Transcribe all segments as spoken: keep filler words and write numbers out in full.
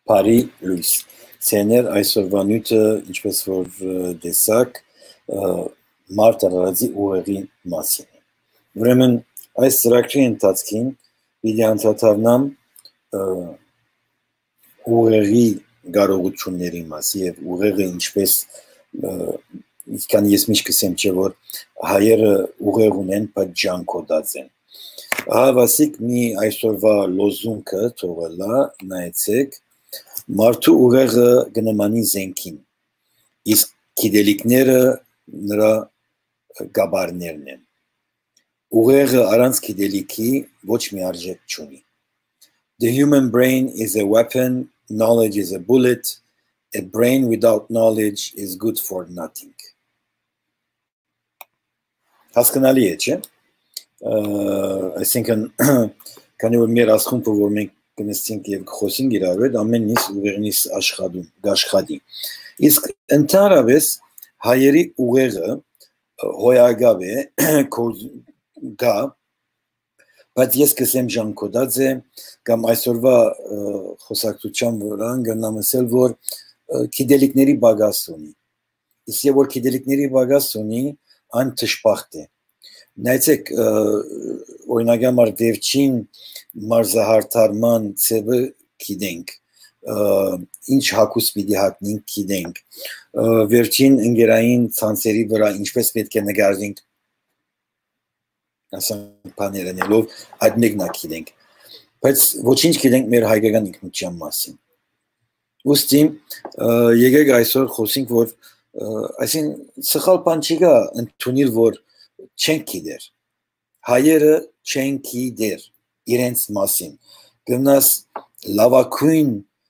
Բարի լույս, սերներ այսօրվա նյութը, ինչպես որ տեսակ, մարդ արարածի ուղեղի մասին է։ Ուրեմն այս ծրագրի ընթացքին պիտի անդրադառնամ ուղեղի կարողությունների մասին եւ ուղեղը ինչպես քան ես միշտ կսեմ չէ որ հայերը ուղեղ ունեն, բայց ջանքոդած են։ Հավասիկ մի այսօրվա լոզունքը թողելա, նայեցեք, մարդու ուղեղը գնամանի զենքին, իսկ գիտելիքները նրա գաբարներն են։ Ուղեղը առանց գիտելիքի ոչ մի արժեք չունի։ The human brain is a weapon, knowledge is a bullet, a brain without knowledge is good for nothing. Հասկանալի է, չէ՞։ Այսինքն, քանի որ մեր ասխումբը, որ մենք կնստենք եւ կխոսենք իրար հետ, ամեն ինչ ուղեղնից աշխատում, գաշխատի։ Իսկ ընդհանրապես հայերի ուղեղը հոյագավ է, գա, բայց ես կսեմ ժանկոդած է, կամ այսօրվա խոսակցության վրան գնամ ասել, որ գիտելիքների բագաս ունի։ Իսկ եւ որ գիտելիքների բագաս ունի, այն թշպախտ է։ Նայեցեք, օրինակ համար վերջին մարզահարթարման ծևը գիտենք, ինչ հակուս պիտի հատնենք գիտենք, վերջին ընկերային ցանցերի վրա ինչպես պետք է նկարվենք, ասենք բաներենելով, այդ մեկնա գիտենք, բայց ոչինչ գիտենք մեր հայկական ինքնության մասին։ Ուստի եկեք այսօր խոսենք, որ այսինքն սխալ բան չի գա ընդունիր, որ չենք գիտեր, հայերը չեն գիտեր իրենց մասին, գնաս լավագույն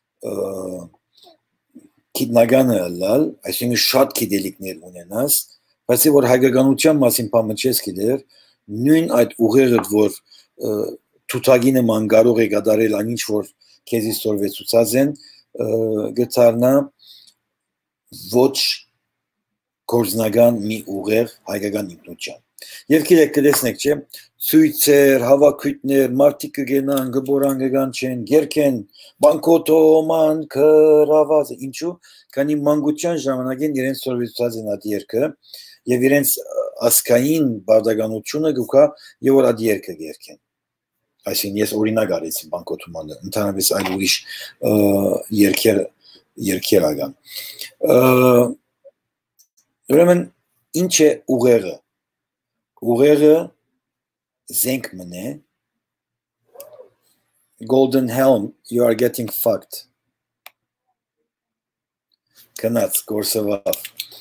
գիտնականը լալ, այսինքն շատ գիտելիքներ ունենաս, բայց որ հայկականության մասին բանը չես գիտեր, նույն այդ ուղեղը, որ թութակի նման կարող է կատարել այն ինչ որ քեզի սորվեցուցած են, գտարնա ոչ գործնական մի ուղեղ հայկական ինքնության։ Եվ գիտեք կտեսնեք, չէ, ցույցեր, հավաքույթներ, մարդիկ կգենան, գբորան կգան չեն, գերքեն, բանկոտոման, քրաված, ինչու, քանի մանկության ժամանակին իրենց սորվեցուցած են այդ երգը, եւ իրենց ասկային բարդականությունը գուկա եւ որ այդ երգը գերքեն։ Այսինքն ես օրինակ արեցի բանկոտոմանը, ընդհանրապես այլ ուրիշ երգեր երգեր ագան։ Ուրեմն ինչ է ուղեղը։ Ուղեղը զենք մնե, golden helm, you are getting fucked. Կնած, գործվավ։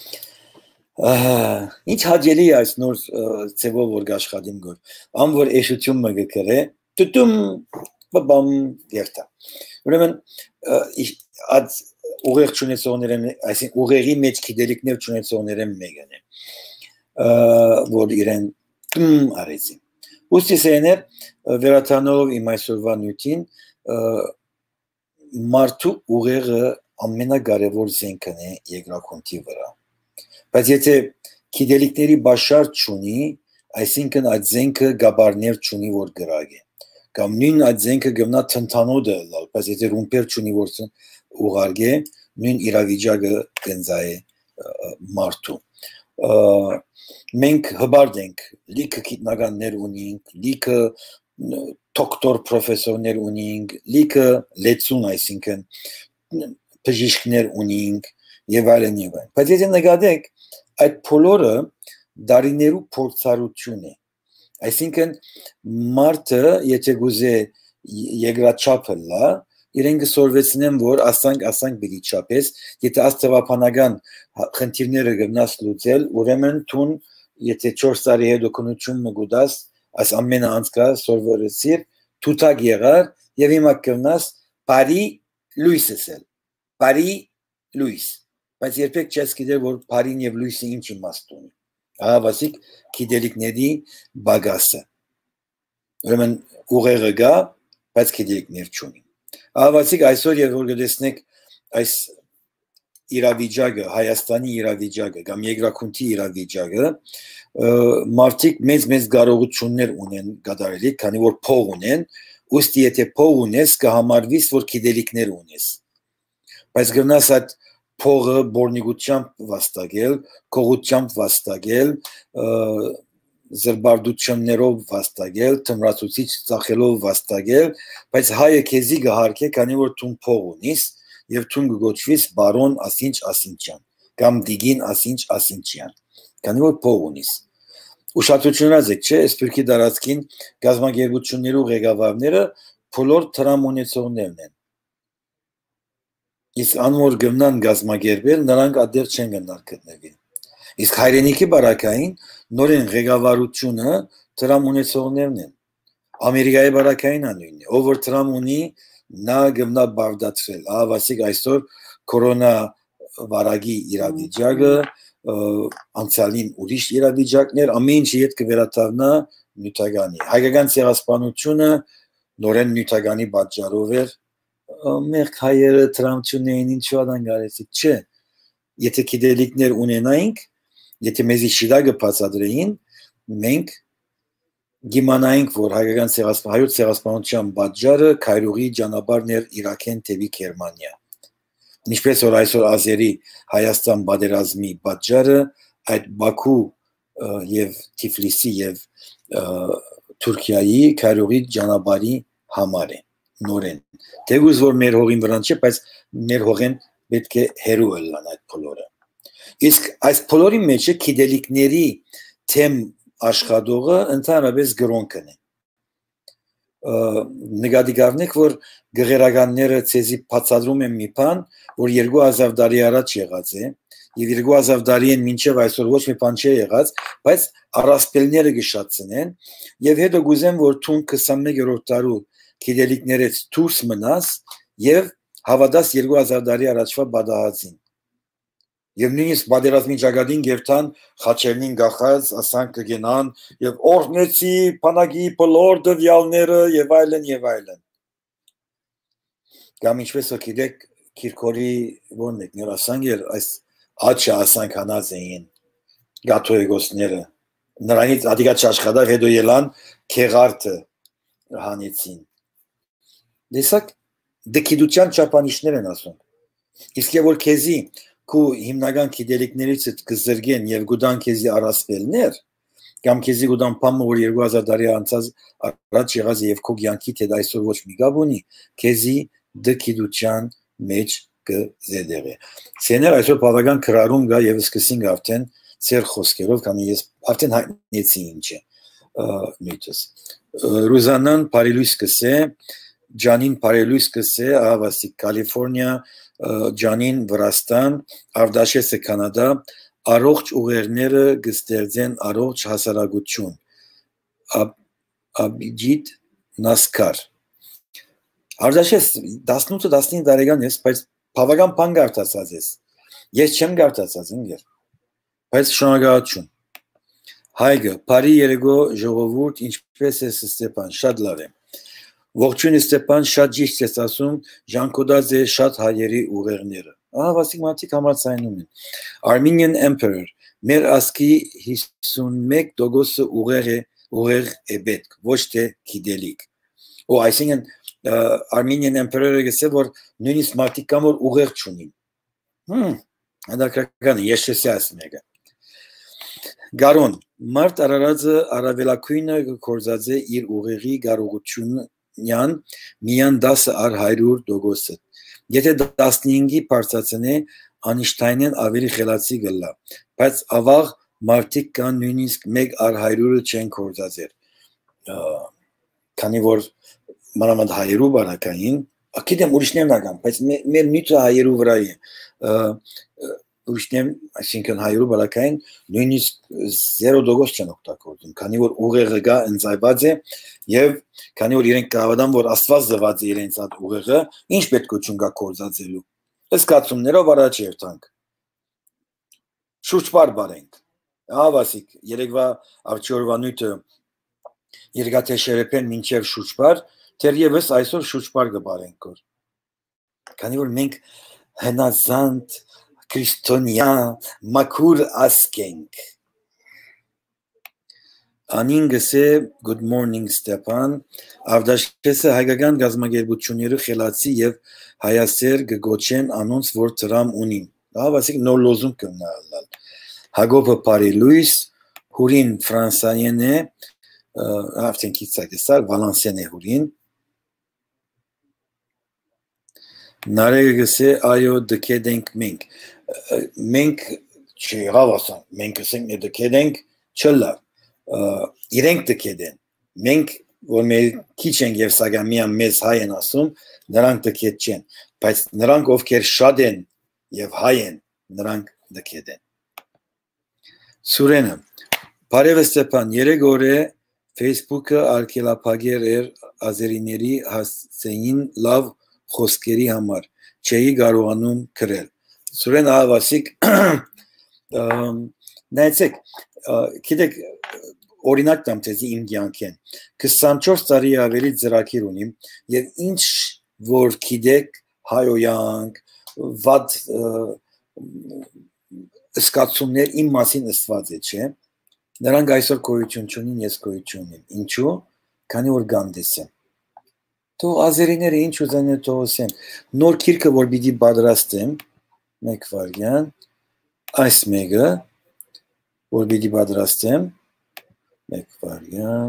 Ինչ հաջելի է այս նոր ծևով որ գաշխատիմ գոր, ամ որ էշություն մը գկրե, տուտում բաբամ երթա։ Ուրեմն, այդ ուղեղ չունեցողներեն, այսինքն ուղեղի մեջ գիտելիքներ չունեցողներեն մեկն է, որ իրեն արեցին։ Ուստի սեներ վերաթանով իմ այսօրվա նյութին մարդու ուղեղը ամենակարևոր զենքն է երկրաքունթի վրա։ Բայց եթե գիտելիքների բաշար չունի, այսինքն այդ զենքը գաբարներ չունի որ գրագ է։ Կամ նույն այդ զենքը գմնա թնթանոդը լալ, բայց եթե ռումպեր չունի որ ուղարգ է, նույն իրավիճակը գնձա է մարդու։ Մենք հբարդ ենք, լիքը գիտնականներ ունենք, լիքը դոկտոր պրոֆեսորներ ունենք, լիքը լեցուն, այսինքն բժիշկներ ունենք եւ այլն եւ այլն։ Բայց եթե նկատեք, այդ բոլորը դարիներու փորձառություն է։ Այսինքն մարդը, եթե գուզե երկրաչափը լա, իրեն կսորվեցնեն, որ ասանք, ասանք բիգի չապես, եթե աստղապանական խնդիրները գնաս լուծել, ուրեմն թուն, եթե չորս տարի հետո քննություն մգուդաս, այս ամենը անցկա սորվեցիր, թութակ եղար, եւ հիմա կգնաս բարի լույս ասել, բարի լույս, բայց երբեք չես գիտեր, որ բարին եւ լույսը ինչ իմաստ ունի։ Հավասիկ գիտելիքների բագասը։ Ուրեմն ուղեղը գա, բայց գիտելիքներ չունի։ Հավասիկ այսօր եւ որ գտեսնեք այս իրավիճակը, Հայաստանի իրավիճակը կամ երկրաքունթի իրավիճակը, մարդիկ մեծ-մեծ կարողություններ ունեն կատարելի, քանի որ փող ունեն, ուստի եթե փող ունես, կհամարվիս, որ գիտելիքներ ունես։ բայց գնաս այդ փողը բորնիգությամբ վաստակել, կողությամբ վաստակել, զրբարդություններով վաստակել, թմրացուցիչ ծախելով վաստակել, բայց հայը քեզի գահարկե, քանի որ տուն փող ունիս եւ տուն գոչվիս բարոն ասինչ ասինչյան կամ դիգին ասինչ ասինչյան, քանի որ փող ունիս։ Ուշադրությունած եք, չէ, Սփյուռքի դարածքին գազագերբություններու ղեկավարները բոլոր տրամ ունեցողներն են։ Իսկ անոր գնան գազագերբել, նրանք ադեր չեն գնալ գտնվի։ Իսկ հայրենիքի բարակային նորեն ղեկավարությունը տրամ ունեցողներն են։ Ամերիկայի բարակային անույնն է, ով որ տրամ ունի, նա գնա բարդացրել։ Ահավասիկ այսօր կորոնա վարագի իրավիճակը, անցյալին ուրիշ իրավիճակներ, ամեն ինչի հետ կվերաթարնա նյութականի։ Հայկական ցեղասպանությունը նորեն նյութականի պատճառով էր, մեր հայերը տրամություններին ինչու ադանգարեցիկ, չէ, եթե գիտելիքներ ունենայինք, եթե մեզի շիդագը բացատրեին, մենք գիմանայինք, որ հայկական հայոց ցեղասպանության պատճառը քայրուղի ճանապարհն էր Իրաքեն թեպի Գերմանիա։ Ինչպես որ այսօր ազերի Հայաստան պատերազմի պատճառը այդ Բաքու եւ Թիֆլիսի եւ Թուրքիայի քայրուղի ճանապարհի համար է նորեն։ Թեգուզ որ մեր հողին վրան չէ, բայց մեր հողեն պետք է հերու ելան այդ բոլորը։ Իսկ այս բոլորի մեջ գիտելիքների թեմ աշխատողը ընդհանրապես գրոնքն է։ Նկատի կառնեք, որ գեղերականները ցեզի բացատրում են մի բան, որ երկու հազար տարի առաջ եղած է, եւ երկու հազար տարի են մինչեւ այսօր ոչ մի բան չի եղած, բայց առասպելները գշացնեն, եւ հետո գուզեմ, որ թուն քսանմեկերորդ դարու գիտելիքներից դուրս մնաս եւ հավատաս երկու հազար տարի առաջվա բադահածին։ Եվ նույնիսկ պատերազմի ճակատին գերտան խաչերնին գախած ասանք կգենան եւ օրհնեցի բանակի բոլոր դվյալները եւ այլն եւ այլն։ Կամ ինչպես որ գիտեք Կիրկորի ո՞րն է նոր ասանք էր այս աչը ասանք հանած էին գաթոյգոսները նրանից ադիգա չաշխատավ հետո ելան քեղարտը հանեցին։ Դեսակ դեկիդության չափանիշներ են ասում։ Իսկ որ քեզի քու հիմնական գիտելիքներից կզրգեն եւ գուդան քեզի առասպելներ կամ քեզի գուդան բամը որ երկու հազար տարի անցած առաջ եղած եւ քո կյանքի թե այսօր ոչ մի գավ ունի քեզի դեկիդության մեջ կզեդեղե։ Սեներ այսօր բավական քրարում գա եւ սկսին արդեն ծեր խոսքերով քանի ես արդեն հայտնեցի ինչ է միտս։ Ռուզանան Փարիլույս կսե Ջանին Փարիլույս կսե Ահավասիկ Կալիֆոռնիա Ջանին Վրաստան, Արդաշեսը Կանադա, առողջ ուղերները գստերձեն առողջ հասարակություն, Աբիջիտ Նասկար։ Արդաշես տասնութ տասնինը տարեկան ես, բայց բավական բան գարտացած ես։ Ես չեմ գարտացած ինգեր, բայց շնորհակալություն։ Հայգը, Փարի երեգո ժողովուրդ, ինչպես է Ստեփան, շատ լավ է։ Ողջույն Ստեփան, շատ ճիշտ ես ասում, Ժանկոդաձ է շատ հայերի ուղերները։ Ահավասիկ մարդիկ համարձայնում են։ Armenian Emperor, մեր ասկի հիսունմեկ տոկոսը ուղեր է, ուղեր է պետք, ոչ թե գիտելիք։ Ու այսինքն Armenian Emperor-ը գսե որ նույնիսկ մարդիկ կան որ ուղեր չունին։ Հմ, անդակրական ես չեսի ասում եկա։ Գարոն, մարդ Արարածը առավելակույնը գործած է իր ուղեղի կարողությունը Նյան միան դասը ար հարյուր տոկոսը։ Եթե տասնհինգի բարձրացնե Անիշտայնեն ավելի խելացի գլա, բայց ավաղ մարդիկ կան նույնիսկ մեկ ար հարյուրը չեն գործածեր։ Քանի որ մանավանդ հայերու բարակային, գիտեմ ուրիշներն ական, բայց մեր նյութը հայերու վրա է։ Ուրիշներն, այսինքն հայերու բարակային նույնիսկ զերո տոկոս չեն օգտագործում, քանի որ ուղեղը գա ընձայված է եւ քանի որ իրենք կհավատան որ Աստված զված է իրենց այդ ուղեղը, ինչ պետք է չունգա կործածելու։ Սկացումներով առաջ երթանք։ Շուրջ բար բարենք։ Ահավասիկ, երեկվա ավճորվա նույթը երկաթե շերեփեն մինչև շուրջ բար, թերևս այսօր շուրջ բար կբարենք կոր։ Քանի որ մենք հնազանդ քրիստոնյա մաքուր ասք ենք։ Անին գսե good morning Ստեփան, Ավդաշկեսը հայկական գազագերբությունները խելացի եւ հայասեր գգոչեն անոնց որ դրամ ունին։ Դա ասիկ նոր լոզում կնալալ։ Հակոբը Փարի Լուիս, Հուրին Ֆրանսայեն է, ավտենքից այդեսալ Վալանսիան է Հուրին։ Նարեգը գսե այո դկեդենք մենք։ Մենք չեղավ ասան, մենք ասենք դկեդենք չլա։ Իրենք դկեդեն, մենք որ մեր քիչ ենք եւ սակամիան մեզ հայ են ասում, նրանք դկեդ չեն, բայց նրանք ովքեր շատ են եւ հայ են, նրանք դկեդ են։ Սուրենը, բարև Ստեփան, երեք օր է Facebook-ը արգելափակեր էր ազերիների հասցեին լավ խոսքերի համար, չէի կարողանում գրել։ Սուրեն ահավասիկ նայեցեք, գիտեք օրինակ տամ թեզի իմ կյանքեն քսանչորս տարի ավելի ծրագիր ունիմ եւ ինչ որ գիտեք հայոյանք վատ սկացումներ իմ մասին ըստված է չէ նրանք այսօր գոյություն չունին ես գոյություն ունեմ ինչու քանի որ գանդես եմ թող ազերիները ինչ ուզեն թողոսեն նոր քիրքը որ պիտի պատրաստեմ մեկ վարյան այս մեկը որ պիտի պատրաստեմ մեկ վարյան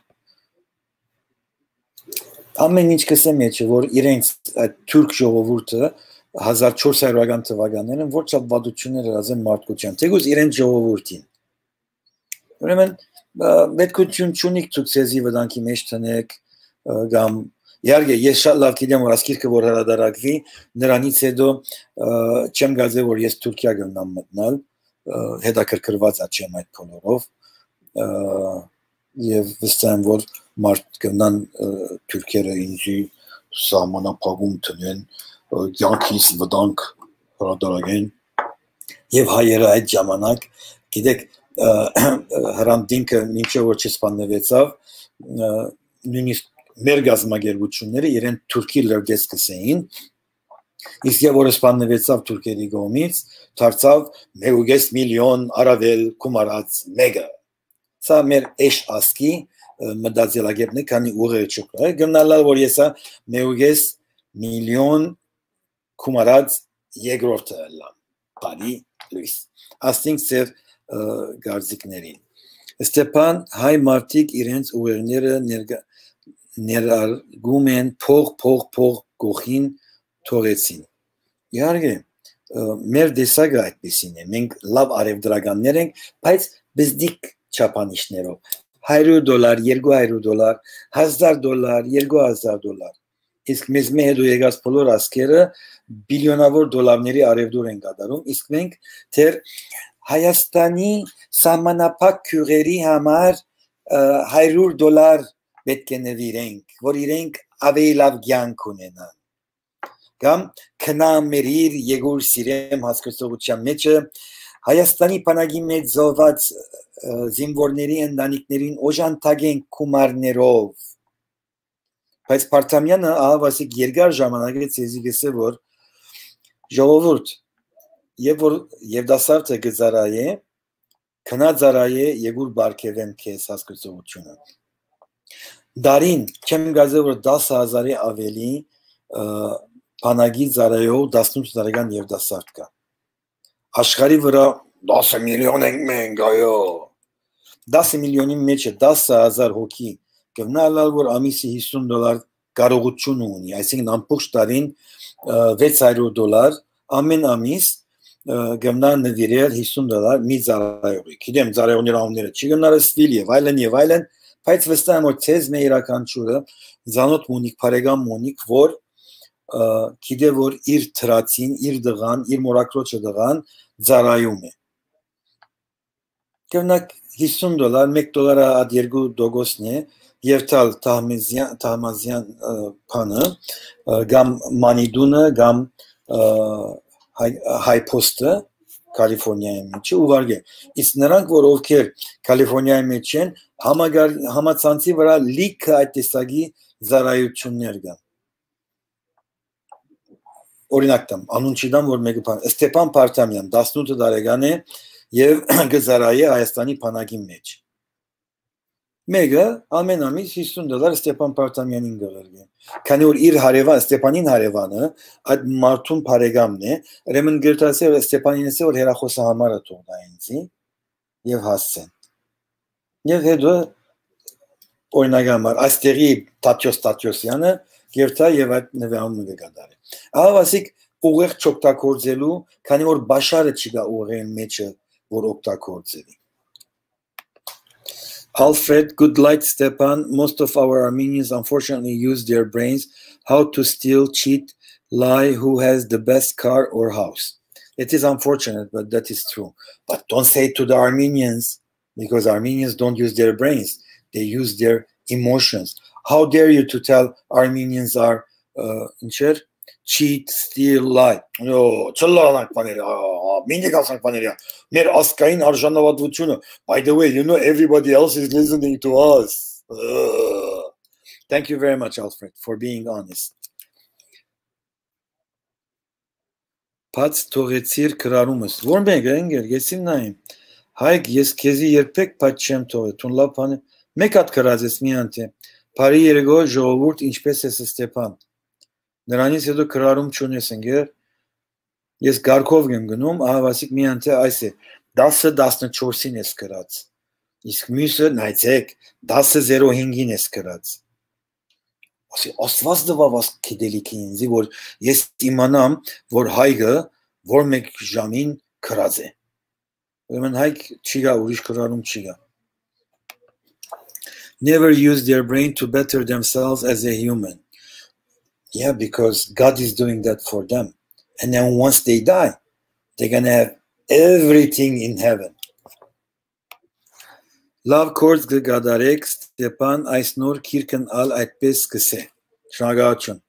ամեն ինչ կսեմ էջը որ իրենց թուրք ժողովուրդը հազար չորս հարյուրական թվականներն որ չափ վատություններ հրազեն մարդկության թեկուզ իրենց ժողովուրդին ուրեմն պետքություն չունիք ցուցեզի վտանգի մեջ տնեք կամ իհարկե ես շատ լավ գիտեմ որ ասկիրքը որ հրադարակվի նրանից հետո չեմ գազե որ ես Թուրքիա գնամ մտնալ հետաքրքրված չեմ այդ բոլորով եւ վստահ եմ որ մարդ կնան թուրքերը ինձի սահմանափակում տնեն կյանքից վտանգ հրադարակեն եւ հայերը այդ ժամանակ գիտեք հրանտինքը մինչեւ որ չսպանվեցավ նույնիսկ մեր գազագերբությունները իրեն թուրքի լրգես կսեին իսկ եւ որ սպանվեցավ թուրքերի կողմից դարձավ մեկ միլիոն արավել կումարած մեգա սա մեր էշ ասկի մտածելակերպն է քանի ուղղը չկա գնալալ որ եսա մեկ միլիոն կումարած երկրորդը լա բարի լույս աստինք ծեր գարձիկներին Ստեփան հայ մարդիկ իրենց ուղերները ներգա ներարգում են փող փող փող գողին թողեցին իհարկե մեր դեսագը այդպեսին է մենք լավ արևդրականներ ենք բայց բզդիկ չափանիշներով հարյուր դոլար երկու հարյուր դոլար հազար դոլար երկու հազար դոլար իսկ մեզ մեր հետո եկած բոլոր ասկերը բիլիոնավոր դոլարների արևդուր են կատարում իսկ մենք թեր Հայաստանի սահմանափակ քյուղերի համար հարյուր դոլար պետք է նվիրենք, որ իրենք ավելի լավ կյանք ունենան։ Կամ քնամերիր եկուր սիրեմ հասկացողության մեջը Հայաստանի բանակի մեջ զոհված զինվորների ընտանիքներին օժանդակեն գումարներով։ Բայց Փարթամյանը ահավասիկ երկար ժամանակից էզի գսե որ ժողովուրդ եւ որ Եվդասարտը գծարայե քնածարայե եկուր բարգեվեմ քեզ հասկացողությունը Դարին չեմ գազե որ դասը հազարի ավելի բանակի ծարայով տասնութ տարեկան Եվդասարտ կա աշխարհի վրա դասը միլիոն ենք մենք այո դասը միլիոնի մեջ է դասը հազար հոգի գնալալ որ ամիսի հիսուն դոլար կարողություն ունի այսինքն ամբողջ տարին վեց հարյուր դոլար ամեն ամիս գնան նվիրել հիսուն դոլար մի ծառայողի գիտեմ ծառայողների անունները չի գնարստիլ եւ այլն եւ այլն բայց վստահ եմ որ ցեզ մեր իրականչուրը զանոթ մունիկ բարեկամ մունիկ որ գիտե որ իր թրացին իր դղան իր մորակրոջը դղան ծառայում է գնաք հիսուն դոլար մեկ դոլարը ադ երկու դոգոսն է եւ տալ թամազյան թամազյան փանը գամ մանիդունը գամ հայփոստը Կալիֆոռնիայի մեջ ուղարկե իսկ նրանք որ ովքեր Կալիֆոռնիայի մեջ են համագար համացանցի վրա լիքը այդ տեսակի զարայություններ կան օրինակ տամ անուն չդամ որ մեկը Ստեփան Փարթամյան տասնութ տարեկան է եւ գզարայե Հայաստանի բանակի մեջ Մեկը ամեն ամիս հիսուն դոլար Ստեփան Պարտամյանին գալու։ Քանի որ իր հարևան Ստեփանին հարևանը այդ մարդուն բարեկամն է, ուրեմն գրտասը Ստեփանին ասել որ հերախոսը համարը թողնա ինձի եւ հասցեն։ Եվ հետո օրինակամար այստեղի Տատյոս Տատյոսյանը գերտա եւ այդ նվերումը կգադարի։ Ահավասիկ ուղեղ չօգտագործելու, քանի որ Բաշարը չկա ուղեղի մեջը, որ օգտագործելի։ Alfred, good light, Stepan. Most of our Armenians unfortunately use their brains how to steal, cheat, lie, who has the best car or house. It is unfortunate, but that is true. But don't say it to the Armenians, because Armenians don't use their brains. They use their emotions. How dare you to tell Armenians are uh, cheat, steal, lie. No, by the way, you know, everybody else is listening to us. Uh, thank you very much, Alfred, for being honest. Pats toğetsir kırarımız. Vor mega engel geçsin nayim. Hayk yes kezi yerpek patçem toğe. Tunla pane. Mekat kırazes miyante. Pari yerego jovurt inçpes es Stepan. Նրանից հետո կրարում չունես ընկեր, ես գարկով եմ գնում, ահավասիկ մի անթե այս է, դասը տասնչորսին ես կրած, իսկ մյուսը նայցեք, դասը զերո հինգին ես կրած, աստված դվավաս կիդելիքի ինձի, որ ես իմանամ, որ հայգը, որ մեկ ժամին կրած է, ուրեմն հայգ չիգա, ուրիշ կրարում չիգա. Never use their brain to better themselves as a human. Yeah, because God is doing that for them. And then once they die, they're going to have everything in heaven. Love courts gadarek Stepan Aysnur kirken al այդպես սկսե. Շնորհակալություն.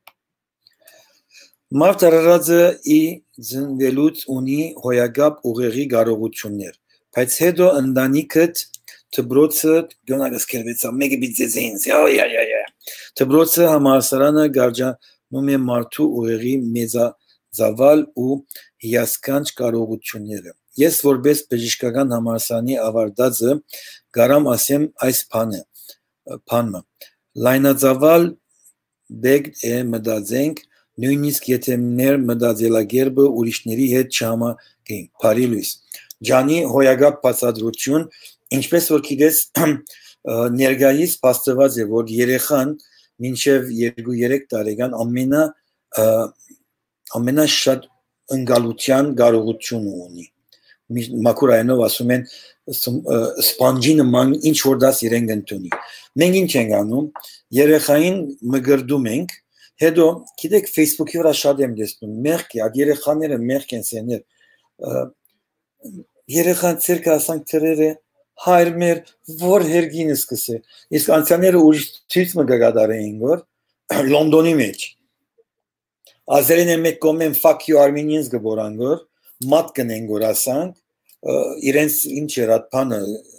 Մարդ արարածը ի ծնվելուց ունի հոյագապ ուղեղի կարողություններ, բայց հետո ընտանիքդ Թբրոցը գոնագս կերվեցա մեկը բիծեզինս յա յա յա յա Թբրոցը համալսարանը գարջանում է մարդու ուղեղի մեծազավալ ու հիասքանչ կարողությունները։ Ես որպես բժշկական համալսարանի ավարտածը գարամ ասեմ այս բանը բանը լայնածավալ բեգ է մտածենք նույնիսկ եթե մեր մտածելակերպը ուրիշների հետ չհամակին բարի լույս ջանի հոյագապ բացատրություն Ինչպես որ գիտես ներգայիս փաստված է որ երեխան մինչև երկու երեք տարեկան ամենա ամենաշատ ընկալության կարողություն ունի մակուրայինով ասում են սպանջի նման ինչ որ դաս իրենք ընդունի մենք ինչ ենք անում երեխային մգրդում ենք հետո գիտեք Facebook-ի վրա շատ եմ տեսնում մեղք է այդ երեխաները մեղք են սեներ երեխան ցերկա ասանք թրերը հայր մեր որ հերգին սկսե իսկ անցաները ուրիշ ցույց մը գադարեին որ Լոնդոնի մեջ ազերեն մեկ կոմեն fuck you Armenians գորան որ մատ կնեն որ ասանք իրենց ինչ էր այդ բանը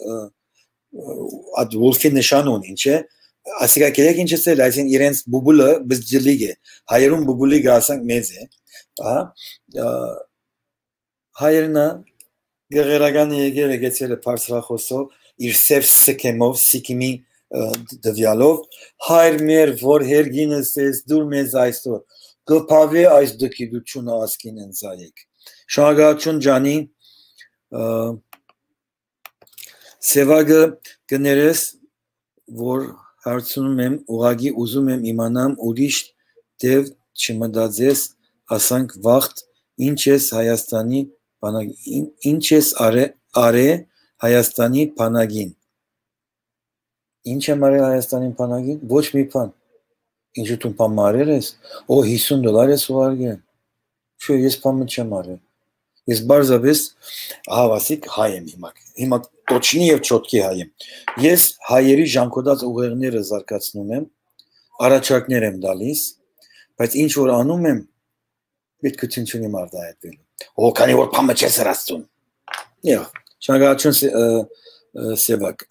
այդ wolf-ի նշան ունի ինչ է ասիկա կերեք ինչ էսել այսին իրենց բուբուլը բզջլիգ է հայերուն բուբուլիգը ասանք մեծ է հա հայերնա Գեղերագանը եկել է գեցել է բարձրախոսով իր սև սքեմով սիկիմի դվյալով հայր մեր որ հերգինս ես դուր մեզ այսօր կփավե այս դկիդությունը ասկին ընձայեք շնորհակալություն ջանի սևագը կներես որ հարցնում եմ ուղագի ուզում եմ իմանամ ուրիշ դև չմտածես ասանք վաղտ ինչ ես Հայաստանի Ինչ ես արե Հայաստանի բանակին Ինչ եմ արել Հայաստանի բանակին Ոչ մի բան Ինչու դու բան մարել ես Օ հիսուն դոլար ես ուղարկել Չէ ես բանը չեմ արել Ես բարձրապես հավասիկ հայ եմ հիմա Հիմա տոչնի եւ չոտքի հայ եմ Ես հայերի ժամկոտած ուղեղները զարգացնում եմ Առաջարկներ եմ տալիս Բայց ինչ որ անում եմ Պետք է չունի մարդահայտվելու Օ քանի որ բանը չես հրացում Եվ շնորհակալություն Սևակ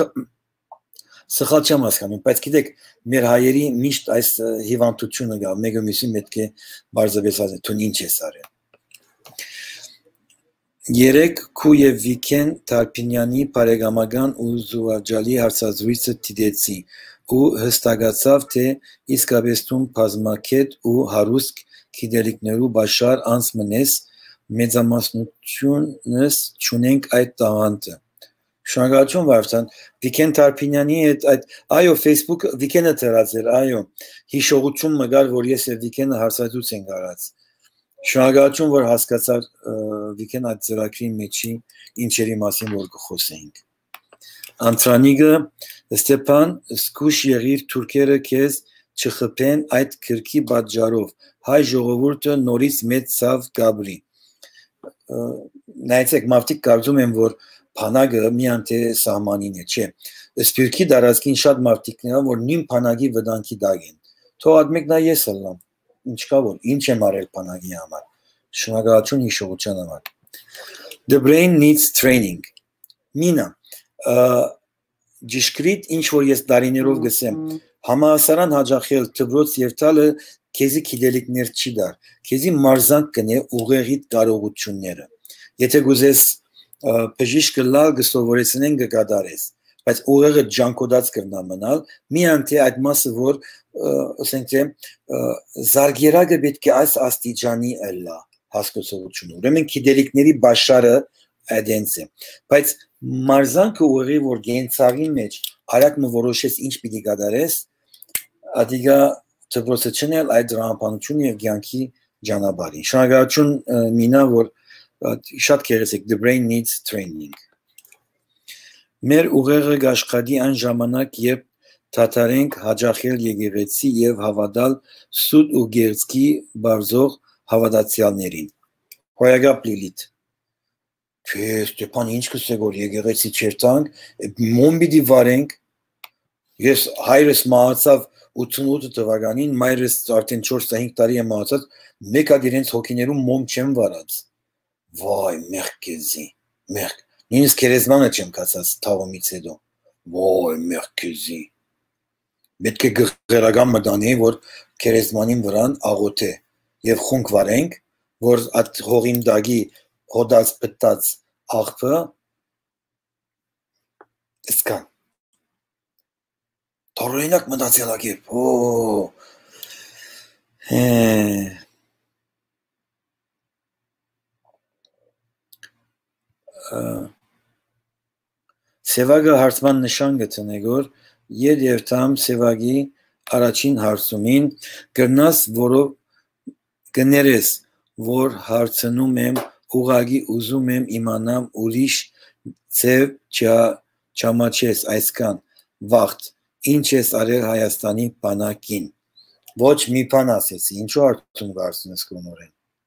Սխալ չեմ հասկանում բայց գիտեք մեր հայերի միշտ այս հիվանդությունը գա մեկը մյուսին պետք է բարձրապես ասել դու ինչ ես արել Երեք քու եւ Վիկեն Տարպինյանի բարեկամական ու զուգաջալի հարցազրույցը դիտեցի ու հստակացավ, թե իսկապես դու բազմակետ ու հարուստ գիտելիքներու բաշար անց մնես, մեծամասնությունս չունենք այդ տաղանդը։ Շնորհակալություն Վարդան, Վիկեն Տարպինյանի հետ այդ այո Facebook Վիկենը դրացել, այո, հիշողություն մգար, որ ես եւ Վիկենը հարցազրույց ենք արած։ Շնորհակալություն, որ հասկացար Վիկեն այդ ծրագրի մեջի ինչերի մասին որ կխոսեինք։ Անտրանիգը Ստեփան, սկուշ եղիր թուրքերը քեզ չխփեն այդ քրքի պատճառով, հայ ժողովուրդը նորից մեծ ցավ գաբրի։ Նայեցեք, մարդիկ կարծում են, որ Փանագը միայն թե սահմանին է, չէ։ Սպիրկի դարածքին շատ մարդիկ կան, որ նույն փանագի վտանգի դակ են։ Թող admekնա ես ըլլամ։ Ինչ կա որ, ինչ եմ արել փանագի համար։ Շնորհակալություն հիշողության համար։ The brain needs training. Մինա, ճշգրիտ ինչ որ ես դարիներով գսեմ, համահասարան հաջախել դպրոց եւ տալը քեզի գիտելիքներ չի դար, քեզի մարզանք կնե ուղեղի կարողությունները։ Եթե գուզես բժիշկը լալ գսովորեցնեն կկատարես, բայց ուղեղը ջանկոդած կրնա մնալ, միայն թե այդ մասը որ ասենք թե զարգերակը պետք է այս աստիճանի ըլլա հասկացողությունը։ Ուրեմն գիտելիքների բաշարը այդենց է, բայց մարզանքը ուղեղի որ գենցաղի մեջ արագ մը որոշես ինչ պիտի կատարես, ադիգա դպրոցը չնել այդ դրամապանությունը եւ կյանքի ճանապարհին։ Շնորհակալություն Մինա, որ շատ քերեսիկ the brain needs training. Մեր ուղեղը գաշխատի այն ժամանակ, երբ թաթարենք հաջախել եկեղեցի եւ հավատալ սուտ ու գերցքի բարձող հավատացյալներին։ Հոյագապ Լիլիթ։ Չէ, Ստեփան, ինչ կսեք որ եկեղեցի չերտանք, մոմբիդի վարենք։ Ես հայրս մահացավ ութանութ թվականին, մայրս արդեն չորս-հինգ տարի է մահացած, մեկ հատ իրենց հոգիներում մոմ չեմ վարած։ Վայ, մեղք քեզի, մեղք։ Նույնիսկ քերեզմանը չեմ կացած թաղումից հետո։ Ոյ, մեղք քեզի։ Պետք է գղերական մտանի, որ քերեզմանին վրան աղոթե եւ խունկ վարենք, որ այդ հողին դագի հոդած պտած աղբը սկան։ Թորօրինակ մտածելակերպ։ Օ։ Սևագը հարցման նշան գտնեգոր Եդ երթամ Սևագի առաջին հարցումին գրնաս որով գներես որ հարցնում եմ ուղագի ուզում եմ իմանամ ուրիշ ծև չամաչես այսքան վաղտ ինչ ես արել Հայաստանի բանակին ոչ մի բան ասեցի ինչու հարցում կարծես կոնորեն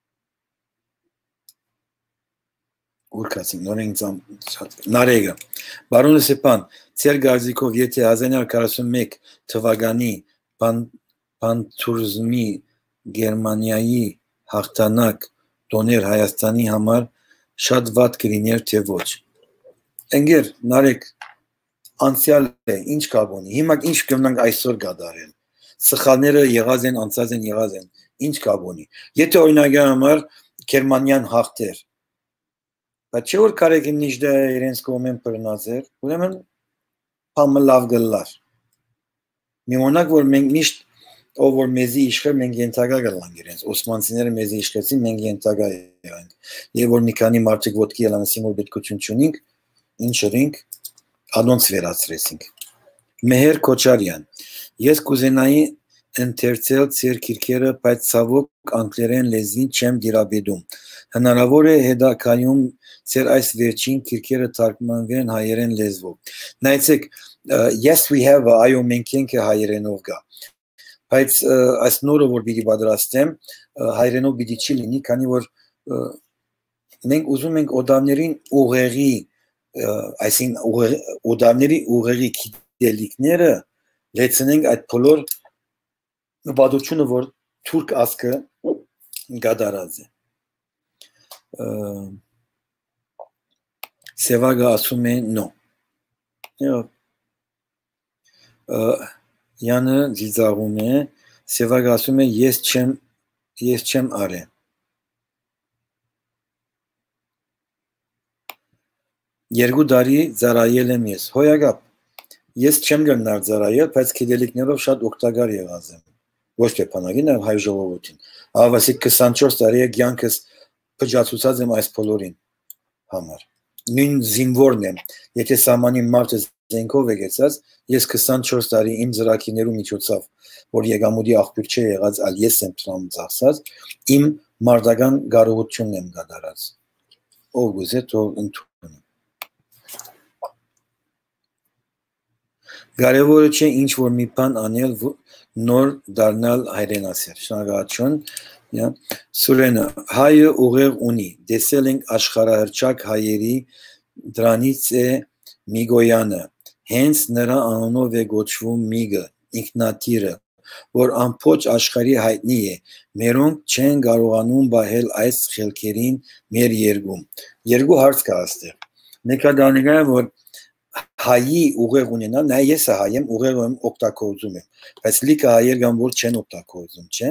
Ուրկասին նորեն ծամ նարեգը Բարոն Ստեփան ծեր գազիկով եթե հազար իննսուն քառասունմեկ թվականի բանտուրզմի Գերմանիայի հաղթանակ տոներ Հայաստանի համար շատ վատ կլիներ թե ոչ Ընկեր նարեկ անցյալ է ինչ կապ ունի հիմա ինչ կգնանք այսօր գադարել սխալները եղած են անցած են եղած են ինչ կապ ունի եթե օրինակի համար Գերմանիան հաղթեր Բայց չէ որ կարեկի նիշդը իրենց կողմեն պրնացեր, ուրեմն պամը լավ գլար։ Միոնակ որ մենք միշտ ով որ մեզի իշխեր մենք ենթակա գլանք իրենց, Օսմանցիները մեզի իշխեցին, մենք ենթակա եղանք։ Եվ որ մի քանի մարդիկ ոտքի ելանասին որ պետքություն չունենք, ինչ ըրինք, անոնց վերացրեցինք։ Մեհեր Քոչարյան, ես կուզենայի ընթերցել ծեր քիրքերը, բայց ցավոք անգլերեն լեզվին չեմ դիրաբեդում։ Հնարավոր է հետագայում ծեր այս վերջին քիրքերը թարգմանվեն հայերեն լեզվով։ Նայեցեք, yes we have այո մենք ենք հայերենով գա։ Բայց այս նորը որ պիտի պատրաստեմ, հայերենով պիտի չի լինի, քանի որ մենք ուզում ենք օդավներին ուղեղի, այսինքն օդավների ուղեղի գիտելիքները լեցնենք այդ բոլոր նպատությունը որ թուրք ազգը գադարած է։ Սևագը ասում է նո։ Յանը ձիձաղում է, Սևագը ասում է ես չեմ ես չեմ արել։ երկու տարի ծառայել եմ ես։ Հոյագապ, ես չեմ գնար ծառայել, բայց գիտելիքներով շատ օգտակար եղած եմ։ Ոչ թե բանակին, այլ հայ ժողովրդին։ Ավասիկ քսանչորս տարի է կյանքս փճացուցած եմ այս բոլորին համար։ Նույն զինվորն եմ, եթե սահմանի մարդը զենքով է գեցած, ես քսանչորս տարի իմ ծրագիրներու միջոցով, որ եկամուտի աղբյուր չէ եղած, այլ ես եմ տրամ ծախսած, իմ մարդական կարողությունն եմ կատարած։ Ով գուզե թող ընդունի։ Կարևորը չէ ինչ որ մի բան անել նոր դառնալ հայրենասեր։ Շնորհակալություն։ Սուրենը հայը ուղեղ ունի, դեսել ենք աշխարհահռչակ հայերի, դրանից է Միգոյանը, հենց նրա անունով է գոչվում Միգը, ինքնատիրը, որ ամբողջ աշխարհի հայտնի է, մերոնք չեն կարողանում բահել այս խելքերին մեր երկում։ Երկու հարց կա այստեղ։ Մեկը դառնալը որ հայի ուղեղ ունենալ, նա ես հայ եմ, ուղեղը եմ օգտագործում եմ, բայց լիքը հայեր կան որ չեն օգտագործում, չէ՞։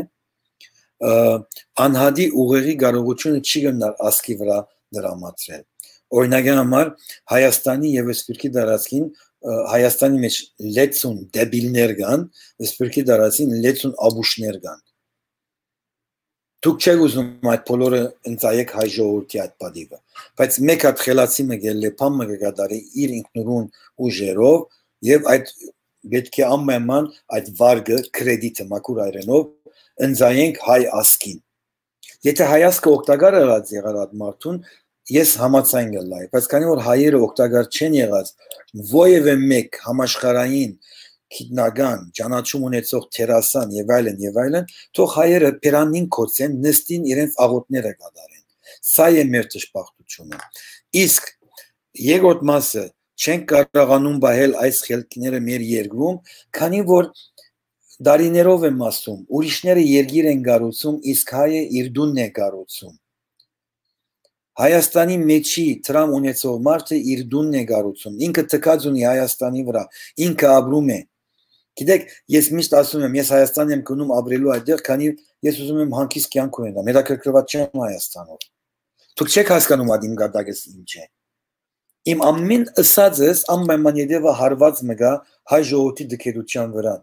Անհատի ուղեղի կարողությունը չի գնալ ասկի վրա դրամատրել։ Օրինակի համար Հայաստանի եւ Սփյուռքի տարածքին Հայաստանի մեջ լեցուն դեբիլներ կան, Սփյուռքի տարածքին լեցուն աբուշներ կան։ Դուք չեք ուզում այդ բոլորը ընծայեք հայ ժողովրդի այդ պատիվը, բայց մեկ հատ խելացի մեկել է փամը կգադարի իր ինքնուրույն ուժերով եւ այդ պետք է ամենման այդ վարգը կրեդիտը մաքուր այրենով ընծայենք հայ ասկին։ Եթե հայ ասկը օգտակար եղած եղար այդ մարդուն, ես համաձայն կլայի, բայց քանի որ հայերը օգտակար չեն եղած ովևէ մեկ համաշխարհային քիտնական ճանաչում ունեցող թերասան եւ այլն եւ այլն, թող հայերը պերանին կոծեն, նստին իրենց աղոթները կատարեն։ Սա է մեր ճշմարտությունը։ Իսկ երկրորդ մասը չենք կարողանում բահել այս խելքները մեր երկրում, քանի որ դարիներով եմ ասում, ուրիշները երկիր են կառուցում, իսկ հայը իր դունն է կառուցում։ Հայաստանի մեջի տրամ ունեցող մարդը իր դունն է կառուցում, ինքը թքած ունի Հայաստանի վրա, ինքը ապրում է։ Գիտեք, ես միշտ ասում եմ, ես Հայաստան եմ գնում ապրելու այդտեղ, քանի ես ուզում եմ հանգիստ կյանք ունենամ, հետաքրքրված չեմ Հայաստանով։ Դուք չեք հասկանում այդ իմ գադակս ինչ է։ Իմ ամեն ըսածս անպայման յետևը հարված մգա հայ ժողովրդի դքերության վրա։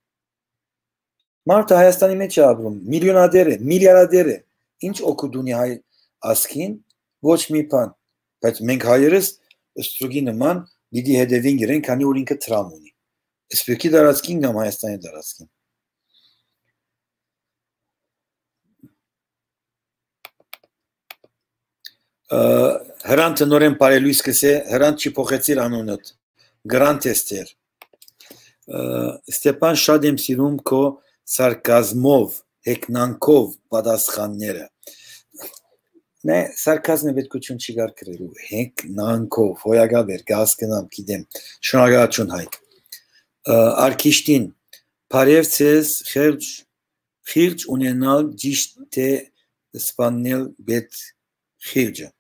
Մարդը Հայաստանի մեջ է ապրում, միլիոնադեր է, միլիարդեր է։ Ինչ օգուտ ունի հայ ասկին, ոչ մի բան, բայց մենք հայերս ստրուգի նման պիտի հետևենք իրեն, քանի որ ինքը տրամ ունի։ Սփյուռքի տարածքին կամ Հայաստանի տարածքին։ Հրանտը նորեն բարելույս կսե, հրանտ չի փոխեցիր անունդ, գրանտ էստեր։ Ստեփան շատ եմ սիրում քո սարկազմով, հեքնանքով պատասխանները։ Նե սարկազմը պետքություն չի գար կրելու, հեքնանքով, հոյագաբեր, գասկնամ, գիտեմ, շնորհակալություն Հայկ։ Արքիշտին, բարև ցեզ, խիղճ, խիղճ ունենալ ճիշտ է սպանել պետ խիղճը։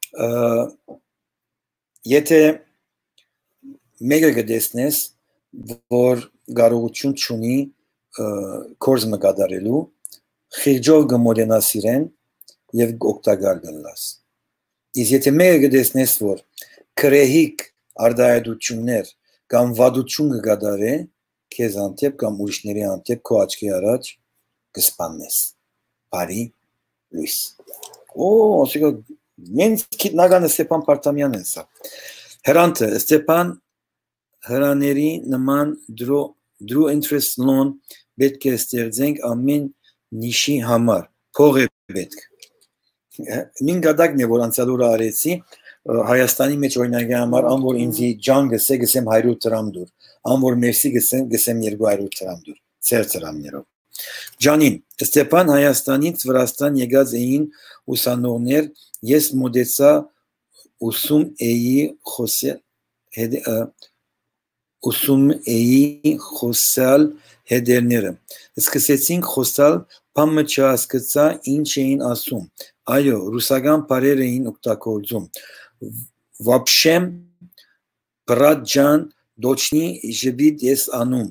Եթե մեկը գտեսնես, որ կարողություն չունի կորզը կատարելու, խիղճով կմոտենաս իրեն եւ օգտակար կլաս։ Իսկ եթե մեկը գտեսնես, որ քրեհիկ արդայադություններ կամ վադություն կկատարե, քեզ անտեպ կամ ուրիշների անտեպ քո աչքի առաջ կսպանես։ Բարի լույս։ Օ, ասիկա Մենք քիտնագանը Ստեփան Պարտամյանն է սա։ Հրանտը Ստեփան հրաների նման դրո դրո interest loan պետք է ստեղծենք ամեն նիշի համար։ Փող է պետք։ Մին գադակն է որ անցյալ օրը արեցի Հայաստանի մեջ օրինակի համար ան որ ինձի ջան գսե գսեմ հարյուր դրամ դուր, ան որ մերսի գսեմ գսեմ երկու հարյուր դրամ դուր, ծեր դրամներով։ Ջանին, Ստեփան Հայաստանից Վրաստան եկած էին ուսանողներ, ես մոդեցա ուսում էի խոսել ուսում էի խոսալ հետերները։ Սկսեցինք խոսալ, բամը չհասկացա ինչ էին ասում։ Այո, ռուսական բառեր էին օգտագործում։ Вообще, брат Ջան, դոչնի ժբիտ ես անում։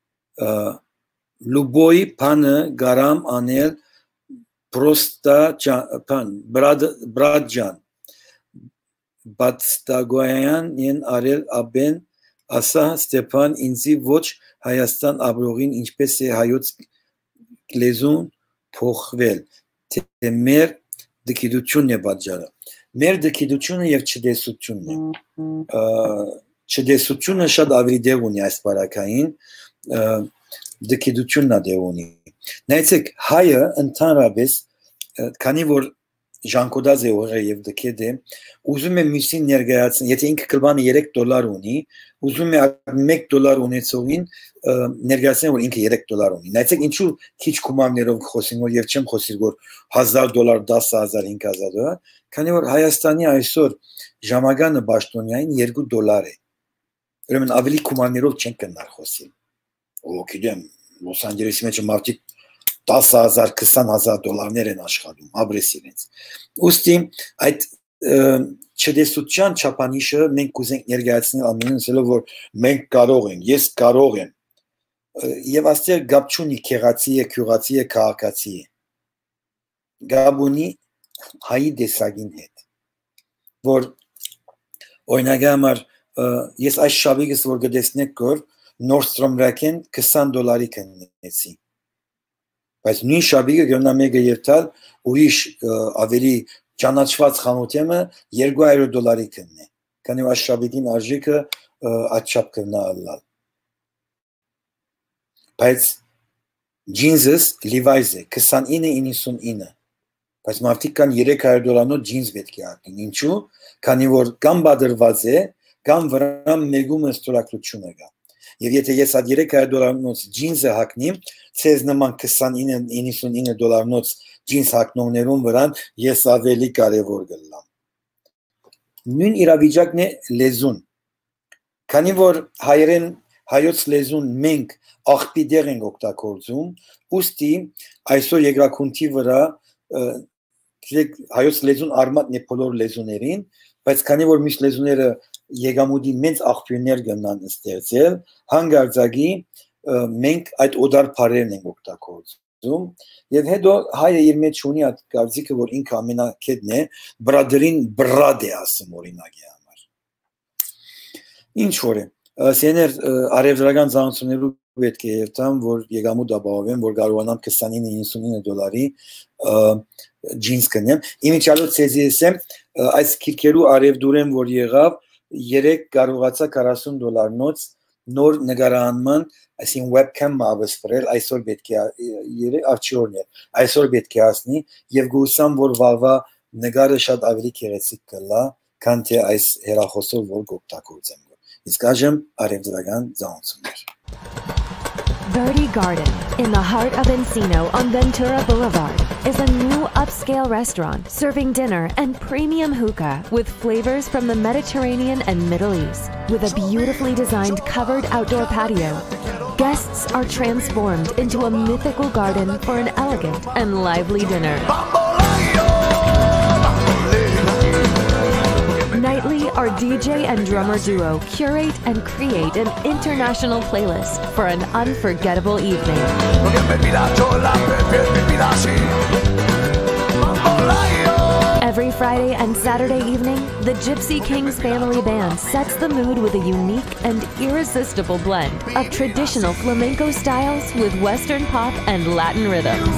Любой բանը գարամ անել Просто брат, брат Ջան, բացտագոյան են արել աբեն ասա Ստեփան ինձի ոչ Հայաստան ապրողին ինչպես է հայոց լեզուն փոխվել թե մեր դկիդությունն է պատճառը մեր դկիդությունը եւ չդեսությունն է չդեսությունը շատ ավելի դեղ ունի այս բարակային դկիդությունն է դեղ ունի նայեցեք հայը ընդհանրապես քանի որ Ժանկոդազ է ուղղը եւ դքեդ է ուզում է մյուսին ներկայացնել եթե ինքը կլբանը երեք դոլար ունի ուզում է մեկ դոլար ունեցողին ներկայացնել որ ինքը երեք դոլար ունի նայեցեք ինչու քիչ գումարներով խոսին որ եւ չեմ խոսիր որ հազար դոլար դասը հազար ինք հազար դոլար քանի որ Հայաստանի այսօր ժամագանը պաշտոնյային երկու դոլար է ուրեմն ավելի գումարներով չեն կնար խոսիլ օ գիտեմ Լոս Անջելեսի մեջ մարդիկ տասը հազար քսան հազար դոլարներ են աշխատում ապրես իրենց ուստի այդ չդեսության չափանիշը մենք կուզենք ներկայացնել ամենին ասելով որ մենք կարող ենք ես կարող եմ եւ աստեղ գապ չունի քեղացի է քյուղացի է քաղաքացի է գապ ունի հայի դեսագին հետ որ օրինակի համար ես այս շաբիկս որ գտեսնեք կոր Nordstrom Rack-ն քսան դոլարի կնեցի բայց նույն շաբիկը գնա մեկը երթալ ուրիշ ավելի ճանաչված խանութեմը երկու հարյուր դոլարի կնե քանի որ այս շաբիկին արժեքը աչափ կնա ալալ բայց ջինսս Levi's է քսանինը իննսունինը բայց մարդիկ կան երեք հարյուր դոլարնոց ջինս պետք է ակնին ինչու քանի որ կամ բادرված է կամ վրան մեգումը ստորակրությունը կա Եվ եթե ես այդ երեք հարյուր դոլարնոց ջինսը հագնիմ, ցեզ նման քսանինը իննսունինը դոլարնոց ջինս հագնողներուն վրան ես ավելի կարևոր գլամ։ Նույն իրավիճակն է լեզուն։ Քանի որ հայերեն հայոց լեզուն մենք աղբի դեղ ենք օգտագործում, ուստի այսօր երկրակունքի վրա հայոց լեզուն արմատն է բոլոր լեզուներին, բայց քանի որ մյուս լեզուները Եկամուտի մեծ աղբյուրներ կնան ստեղծել, հանգարձակի մենք այդ օդար բարերն ենք օգտագործում եւ հետո հայը իր մեջ ունի այդ կարծիքը որ ինքը ամենակետն է բրադերին բրադ է ասում օրինակի համար ինչ որ է սեներ արևդրական ծանոթություններով պետք է երթամ որ եկամուտ ապահովեն որ կարողանամ քսանինը իննսունինը դոլարի ջինս կնեմ իմիջիալոց ցեզի եմ այս քիրքերու արևդուրեն որ եղավ երեք կարողացա քառասուն դոլարնոց նոր նկարահանման այսին webcam ավստրել այսօր պետք է երեք արչիորն է այսօր պետք է ասնի եւ գուսամ որ վաղվա նկարը շատ ավելի քերեցիկ կլա քան թե այս հերախոսով որ կօգտագործեմ իսկ այժմ արևդրական ծանոթություններ Birdie Garden, in the heart of Encino on Ventura Boulevard, is a new upscale restaurant serving dinner and premium hookah with flavors from the Mediterranean and Middle East. With a beautifully designed covered outdoor patio, guests are transformed into a mythical garden for an elegant and lively dinner. Nightly, our D J and drummer duo curate and create an international playlist for an unforgettable evening. Every Friday and Saturday evening, the Gypsy Kings Family Band sets the mood with a unique and irresistible blend of traditional flamenco styles with Western pop and Latin rhythms.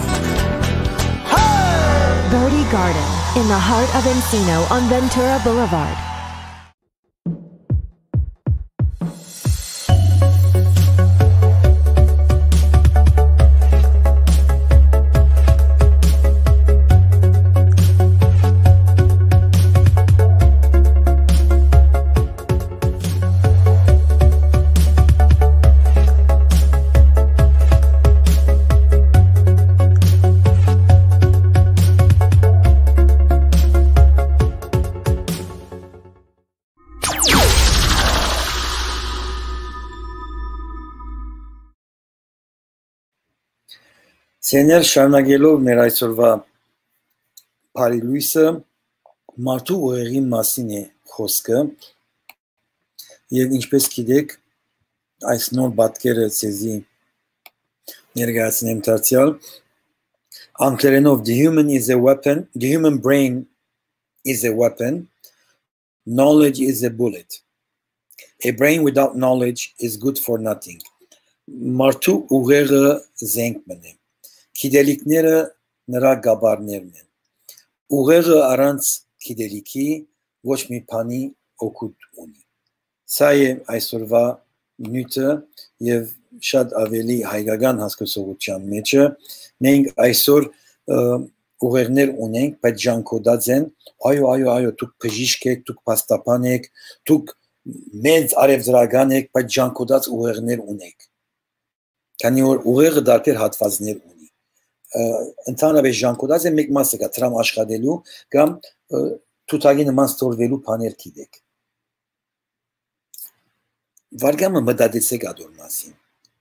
Birdie Garden, in the heart of Encino on Ventura Boulevard. Սեներ շարունակելով մեր այսօրվա բարի լույսը մարդու ուղեղի մասին է խոսքը եւ ինչպես գիտեք այս նոր պատկերը ցեզի ներկայացնեմ դարձյալ անգլերենով the human is a weapon the human brain is a weapon knowledge is a bullet. A brain without knowledge is good for nothing. Մարդու ուղեղը զենքն է, գիտելիքները նրա գաբարներն են, ուղեղը առանց գիտելիքի ոչ մի բանի օգուտ ունի։ Սա է այսօրվա նյութը եւ շատ ավելի հայկական հասկացողության մեջը մենք այսօր ուղերներ ունենք, բայց ժանկոդած են, այո, այո, այո, դուք բժիշկ եք, դուք փաստաբան եք, դուք մեծ արևծրական եք, բայց ժանկոդած ուղերներ ունեք։ Քանի որ ուղեղը դարբեր հատվածներ ունի։ Ընդհանրապես ժանկոդած է մեկ մասը կա դրամ աշխատելու կամ թութակի նման ստորվելու բաներ գիտեք։ Վարգամը մտածեցեք ադոր մասին։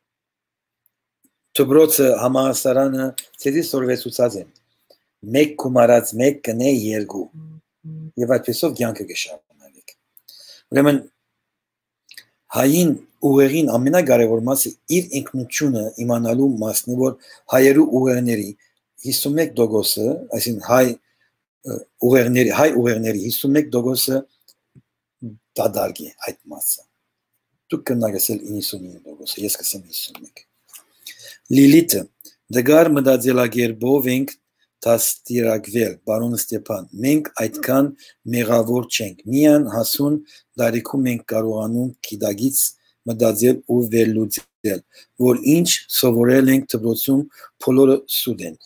Դպրոցը համալսարանը ցեզի ստորվեցուցած են։ Մեկ կումարած մեկ կնե երկու եւ այդպեսով կյանքը կշարունակեք։ Ուրեմն հային ուղեղին ամենակարևոր մասը իր ինքնությունը իմանալու մասն է, որ հայերու ուղեղների հիսունմեկ տոկոսը, այսինքն հայ ուղեղների, հայ ուղեղների հիսունմեկ տոկոսը դադարք է այդ մասը։ Դուք կնագասել իննսունինը տոկոսը, ես կսեմ հիսունմեկ։ Լիլիթը դգար մտածելակերպով ենք դաստիարակվել, բարոն Ստեփան, մենք այդքան մեղավոր չենք, միան հասուն դարիքում ենք կարողանում գիտակից մտածել ու վերլուծել, որ ինչ սովորել ենք դպրոցում բոլորը սուտ են։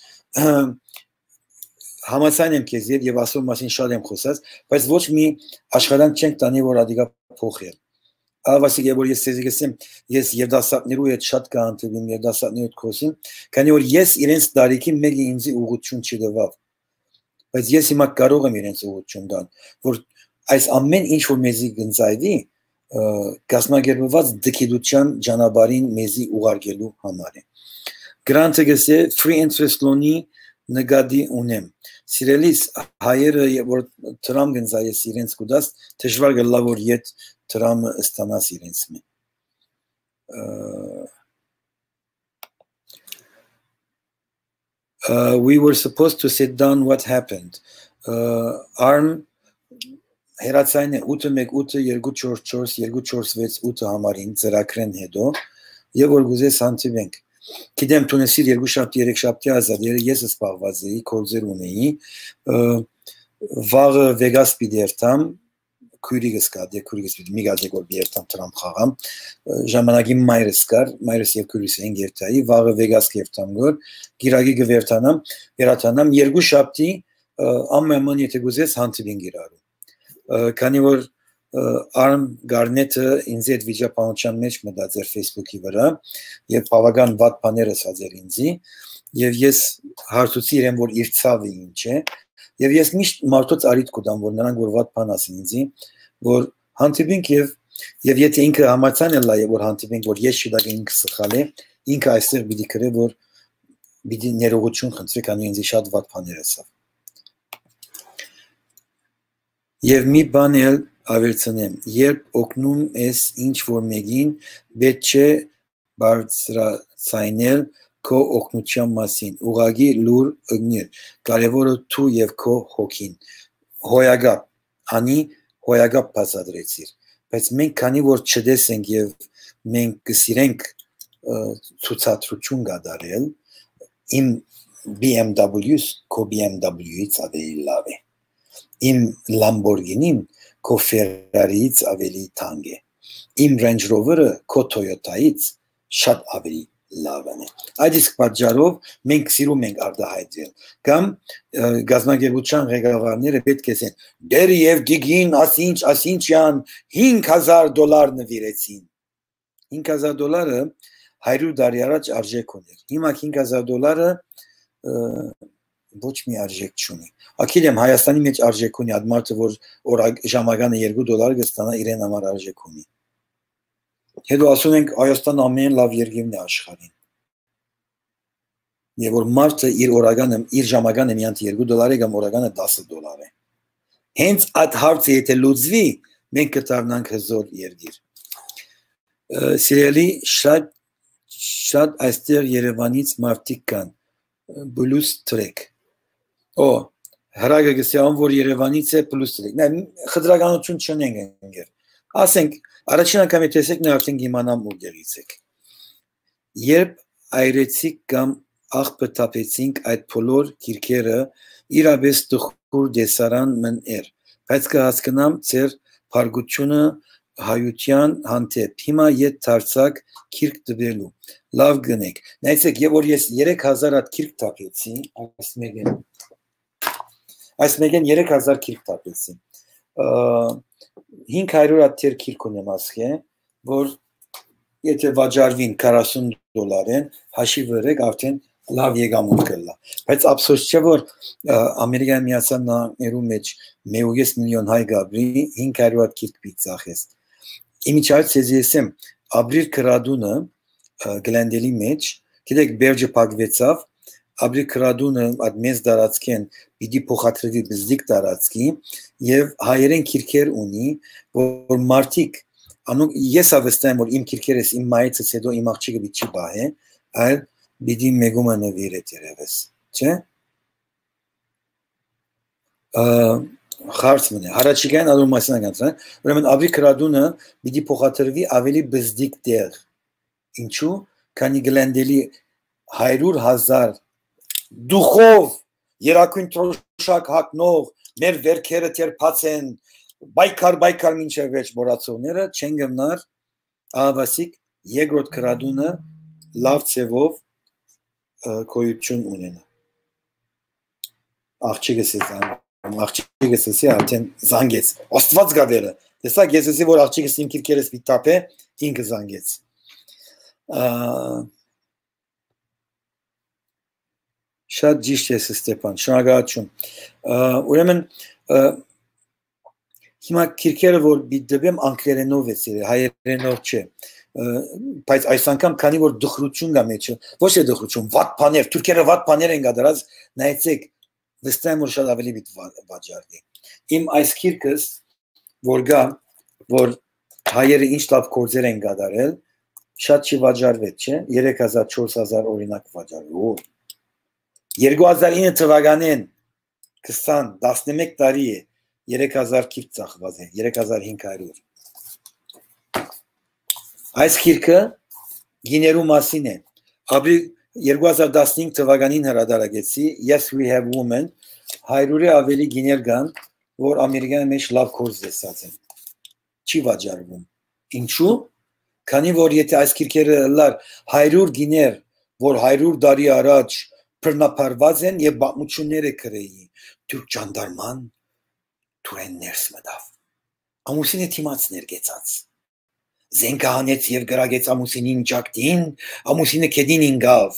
Համաձայն եմ քեզ եւ ասոր մասին շատ եմ խոսած, բայց ոչ մի աշխատանք չենք տանի, որ ադիգա փոխել։ Ավասիկ է որ ես ցեզի գսեմ, ես երդասատներու հետ շատ կանտվիմ, երդասատներու հետ խոսիմ, քանի որ ես իրենց դարիքի մեկի ինձի ուղղություն չդվավ։ Բայց ես հիմա կարող եմ իրենց ուղղություն տալ, որ այս ամեն ինչ որ մեզի գնցայվի, կազմակերպված դքիդության ճանապարհին մեզի ուղարկելու համար է։ Գրանտը գսե free interest loan-ի նկատի ունեմ։ Սիրելիս հայերը որ դրամ գնցայես իրենց կուտած, դժվար գլա որ իդ դրամը ստանաս իրենց մե։ Uh, we were supposed to sit down. What happened? Uh, arm հերացային է ութը մեկ ութը երկու չորս չորս երկու չորս վեց ութը համարին ծրակրեն հետո եւ որ գուզես հանդիպենք։ Գիտեմ Թունիսի երկու շաբթի երեք շաբթի ազատ ես սպառված էի, կորձեր ունեի, վաղը Վեգաս պիտի երթամ, քույրիկս կա, դե քույրիկս պիտի մի գազեք որ երթամ տրամ խաղամ, ժամանակի մայրս կար, մայրս եւ քույրս են երթայի, վաղը Վեգաս կերթամ գոր, գիրագի գվերթանամ, վերաթանամ երկու շաբթի ամեն եթե գուզես հանդիպենք իրարու։ Քանի որ Arm Garnet-ը ինձ այդ վիճապանության մեջ մտածեր Facebook-ի վրա եւ բավական վատ բաներ ասացեր ինձի եւ ես հարցուցի իրեն որ իր ցավը ինչ է եւ ես միշտ մարդոց արիտ կուտամ որ նրանք որ վատ բան ասին ինձի որ հանդիպենք եւ եւ եթե ինքը համաձայն է լա եւ որ հանդիպենք որ ես շուտակ ինքը սխալ է ինքը այստեղ պիտի գրե որ պիտի ներողություն խնդրի քանի ինձի շատ վատ բաներ ասավ եւ մի բան էլ ավելցնեմ, երբ օգնում ես ինչ որ մեկին, պետք չէ բարձրացնել քո օգնության մասին, ուղղակի լուր ըգնիր, կարևորը դու եւ քո հոգին, հոյագապ, անի հոյագապ բացատրեցիր, բայց մենք քանի որ չտեսենք եւ մենք կսիրենք ցուցադրություն կատարել, իմ B M W-ս քո B M W-ից ավելի լավ է, իմ Lamborghini-ն քո Ferrari-ից ավելի թանկ է։ Իմ Range Rover-ը քո Toyota-ից շատ ավելի լավն է։ Այդ իսկ պատճառով մենք սիրում ենք արտահայտել։ Կամ գազագերբության ղեկավարները պետք է ասեն՝ դեր եւ դիգին ասինչ ասինչյան հինգ հազար դոլար նվիրեցին։ հինգ հազար դոլարը հարյուր տարի առաջ արժեք ուներ։ Հիմա հինգ հազար դոլարը ոչ մի արժեք չունի։ Ակիլեմ Հայաստանի մեջ արժեք ունի, այդ մարդը որ ժամականը երկու դոլար կստանա իրեն համար արժեք ունի։ Հետո ասում ենք Հայաստանը ամեն լավ երկիրն է աշխարհին։ Եվ որ մարդը իր օրականը, իր ժամականը միայն երկու դոլար է կամ օրականը դասը դոլար է։ Հենց այդ հարցը եթե լուծվի, մենք կդառնանք հզոր երկիր։ Սիրելի շատ շատ այստեղ Երևանից մարդիկ կան։ Blues track Օ, հրագը գսյան, որ Երևանից է պլուս է, նայ, խդրականություն չնենք ընգեր, ասենք, առաջին անգամ է տեսեք, նայ արդեն գիմանամ ու գեղիցեք, երբ այրեցիք կամ աղբը տապեցինք այդ բոլոր կիրքերը իրաբես տխուր դեսարան մն էր, բայց կհասկնամ ձեր փարգությունը հայության հանդեպ, հիմա ետ դարձակ կիրք տվելու, լավ գնեք, նայցեք, և որ ես երեք հազար հատ կիրք տապեցի, այս մեկեն, այս մեկեն երեք հազար կիրք տապեցի, հինգ հարյուր հատ թեր կիրք ունեմ ասխե, որ եթե վաճարվին քառասուն դոլար են, հաշի վրեք արդեն լավ եկամուտ կլա, բայց ափսոս չէ, որ Ամերիկայի Միացյալ Նահանգներու մեջ մեկ միլիոն հայ գաբրի հինգ հարյուր հատ կիրք պիտի ծախես, Իմիջայց ես եսեմ, աբրիր կրադունը գլանդելի մեջ, գիտեք բերջը պագվեցավ, աբրիր կրադունը այդ մեզ դարացքեն պիտի փոխադրվի բզդիկ դարացքի և հայերեն կիրքեր ունի, որ մարդիկ, ես ավստայեմ, որ իմ կիրքերս իմ մայիցս հետո իմ աղջիկը պիտի բահե, այլ պիտի մեգումը նվիր է տերևս, չէ? Խարց մնե, հարաչիկային ադում մասին ականցրան, ուրեմն աբրի կրադունը պիտի փոխադրվի ավելի բզդիկ տեղ, ինչու, քանի գլանդելի հարյուր հազար դուխով երակույն թոշակ հակնող, մեր վերքերը թերփած են, բայկար բայկար մինչև վերջ մոռացողները չեն գնար ահավասիկ երկրորդ կրադունը լավ ձևով գոյություն ունենա։ Աղջիկս է զանգ աղջիկս էսի արդեն զանգեց, աստված գավերը, տեսակ ես էսի, որ աղջիկս իմ կիրքերս պիտապ է, ինքը զանգեց։ Շատ ճիշտ ես Ստեփան, շնորհակալություն։ Ուրեմն հիմա կիրքերը, որ դեպեմ անգլերենով է սիրել, հայերենով չէ, բայց այս անգամ քանի որ դխրություն կա մեջը, ոչ թե դխրություն, վատ բաներ, թուրքերը վատ բաներ են կատարած, նայեցեք վստահ եմ, որ շատ ավելի պիտի վաճառվի։ Իմ այս կիրքս, որ գա, որ հայերը ինչ լավ գործեր են կատարել, շատ չի վաճառվեց, չէ, երեք հազար չորս հազար օրինակ վաճառվի։ երկու հազար ինը թվականին քսան տասնմեկ տարի է, երեք հազար կիրք ծախված է, երեք հազար հինգ հարյուր։ Այս կիրքը գիներու մասին է։ Ապրի երկու հազար տասնհինգ թվականին հրադարագեցի Yes We Have Women հարյուրի ավելի գիներ կան, որ Ամերիկայի մեջ լավ գործ դեսած են։ Չի վաճառվում։ Ինչու՞։ Քանի որ եթե այս կիրքերը լար հարյուր գիներ, որ հարյուր տարի առաջ բռնապարված են եւ բացությունները կրեի, թուրք ջանդարման թուրեն ներս մտավ։ Ամուսինը թիմաց ներգեցած։ Զենքահանեց եւ գրագեց ամուսինին ջակտին, ամուսինը քեդին ինգավ։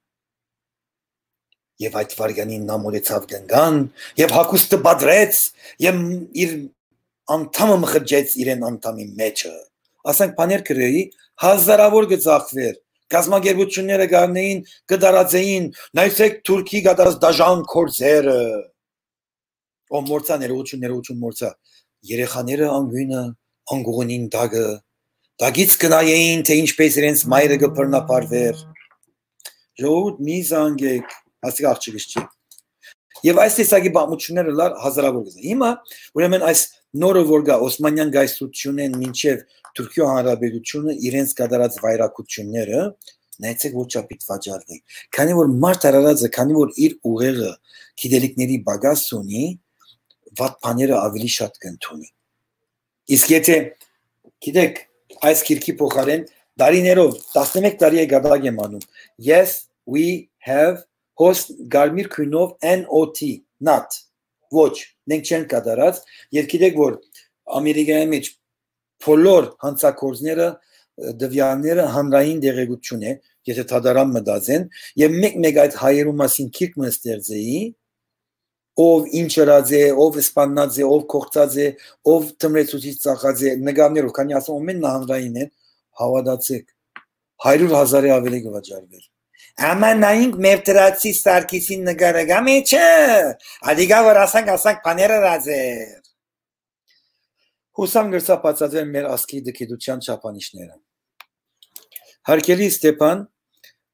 Եվ այդ վարգանին նա մորեցավ գնգան, եւ հակուստը բադրեց, եւ իր անդամը մխջեց իրեն անդամի մեջը։ Ասենք բաներ կրեի, հազարավոր գծախվեր, կազմակերպությունները գարնեին, կդարածեին, նայեցեք Թուրքի գդարած դաժան կորձերը։ Ո մորցա ներողություն, ներողություն մորցա։ Երեխաները անգույնը, անգողունին դագը, դագից կնայեին, թե ինչպես իրենց մայրը կբռնապարվեր։ Ժողովուրդ մի զանգեք, ասիկ աղջիկս չի։ Եվ այս տեսակի բամությունները լար հազարավոր գծա։ Հիմա, ուրեմն այս նորը որ գա Օսմանյան գայսրությունն մինչև Թուրքիո հանրապետությունը իրենց կատարած վայրակությունները, նայեցեք որ չափիտ վաճառվի։ Քանի որ մարդ արարածը, քանի որ իր ուղեղը գիտելիքների բագաս ունի, վատ բաները ավելի շատ կընդունի։ Իսկ եթե գիտեք, այս քիրքի փոխարեն դարիներով տասնմեկ տարի է գադակ եմ անում։ Yes, we have host գարմիր քույնով N O T, not, ոչ, մենք չեն կատարած, եւ գիտեք որ Ամերիկայի մեջ բոլոր հանցակործները, դվյանները հանրային դեղեցություն է, եթե թադարան մտածեն, եւ մեկ-մեկ այդ հայերու մասին քիրք մստերձեի, ով ինչ ըրած է, ով սպանած է, ով կողծած է, ով թմրեցուցից ծախած է, նկարներով, քանի ասում ամեն նահանգային են, հավատացեք, հարյուր հազարի ավելի կվաճառվեր։ Աման նայինք մեր տրացի Սարգիսին նկարը գա մեջը, ադիգա որ ասանք, ասանք բաները ռազեր։ Հուսամ գրծապացած են մեր ասկի դքիդության չափանիշները։ Հարկելի Ստեփան,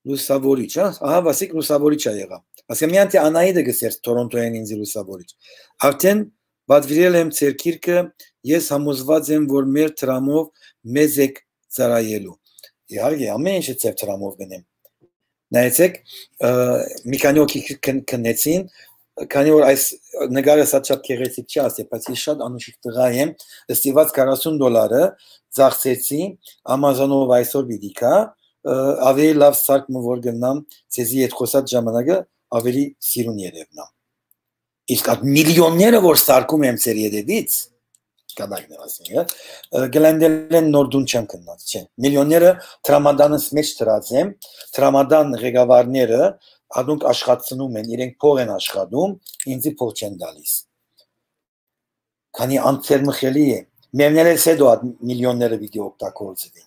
լուսավորիչ, հա, ահա Վասիկ լուսավորիչ է եղավ։ Ասեմ միան թե Անահիտը գսեր Տորոնտոյեն ինձ լուսավորիչ։ Արդեն բادرվել եմ ձեր քիրքը, ես համոզված եմ, որ մեր տրամով մեզ եք ծառայելու։ Իհարկե, ամեն ինչը ձեր տրամով գնեմ։ Նայեցեք, մի քանի օքի քննեցին, քանի որ այս նկարը շատ շատ գեղեցիկ չի ասել, բայց ես շատ անուշիկ տղա եմ, ստիված քառասուն դոլարը ծախսեցի Amazon-ով այսօր պիտի կա, ավելի լավ սարք որ գնամ, ցեզի հետ խոսած ժամանակը ավելի սիրուն երևնա։ Իսկ այդ միլիոնները որ սարքում եմ ծեր երևից, կադակն ասեմ, գլանդել են նոր դուն չեմ կնած, չէ։ Միլիոնները տրամադանս մեջ դրած եմ, տրամադան ղեկավարները Adunk աշխատցնում են, իրենք փող են աշխատում, ինձի փող չեն տալիս։ Քանի անցերմխելի է։ Մերներս հետո այդ միլիոնները վիդեո օգտագործվի։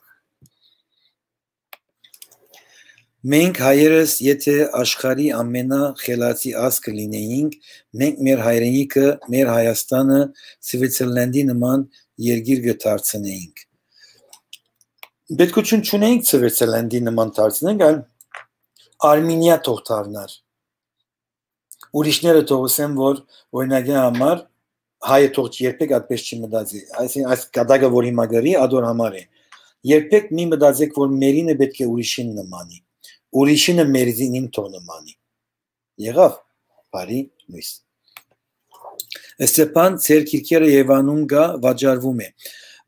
Մենք հայերս, եթե աշխարհի ամենախելացի ազգը լինեինք, մենք մեր հայրենիքը, մեր Հայաստանը Սվիցերլանդի նման երկիր կդարձնեինք։ Պետքություն չունեինք Սվիցերլանդի նման դարձնենք, այլ Արմենիա թող դառնար։ Ուրիշները թողսեն, որ օրինակի համար հայը թող երբեք այդպես չի մտածի։ Այսինքն այս կադակը որ հիմա գրի, ադոր համար է։ Երբեք մի մտածեք, որ մերինը պետք է ուրիշին նմանի։ Ուրիշինը մերին թող նմանի։ Եղավ, բարի լույս։ Ստեփան ձեր քիրքերը Եվանում գա վաճառվում է։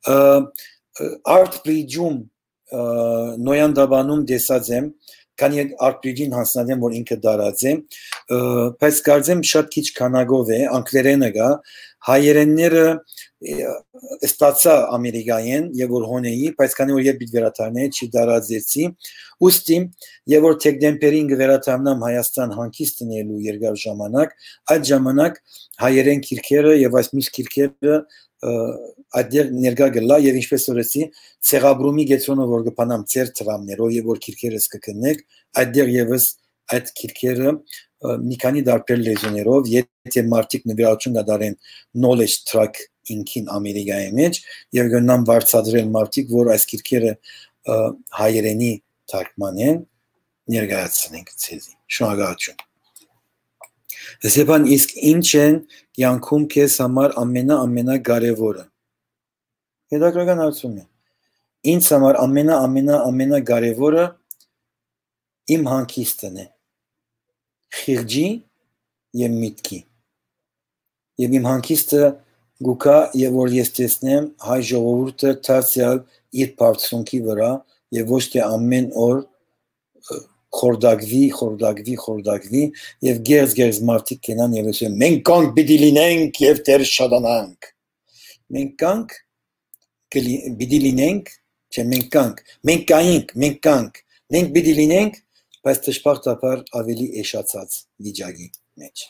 Art Bridge-ում Նոյան դաբանում դեսած եմ, քանի Art Bridge-ին հասնադեմ, որ ինքը դարած է, բայց կարծեմ շատ քիչ քանակով է, անգլերենը գա, հայերենները ստացա ամերիկայեն եւ որ հոնեի, բայց քանի որ երբ վերաթարներ չի դարածեցի, ուստի եւ որ դեկտեմբերին վերաթարնամ Հայաստան հանգիստ տնելու երկար ժամանակ, այդ ժամանակ հայերեն քիրքերը եւ այս միշտ քիրքերը այդեր ներկա գլա եւ ինչպես օրեցի ցեղաբրումի գեցոնը որ կփանամ ծեր տրամներով եւ որ քիրքերս կգնեք այդեր եւս այդ քիրքերը մի քանի դարբեր լեզուներով եթե մարտիկ նվիրատուն կդարեն knowledge track ինքին ամերիկայի մեջ եւ գնամ վարձատրել մարտիկ որ այս քիրքերը հայերենի թարգմանեն ներկայացնենք ցեզի շնորհակալություն Սեփան իսկ ինչ են կյանքում քեզ համար ամենա ամենա կարևորը Հետաքրքրական հարցում է ինձ համար ամենա ամենա ամենա կարևորը իմ հանգիստն է խիղճի եւ միտքի եւ իմ հանգիստը գուկա եւ որ ես տեսնեմ հայ ժողովուրդը դարձյալ իր բարձունքի վրա եւ ոչ թե ամեն օր խորդագվի, խորդագվի, խորդագվի եւ գերզ-գերզ մարդիկ կենան եւ ասեն մենք կանք պիտի լինենք եւ դեր շատանանք մենք կանք պիտի լինենք չէ մենք կանք մենք կայինք մենք կանք մենք պիտի լինենք բայց դժբախտաբար ավելի էշացած վիճակի մեջ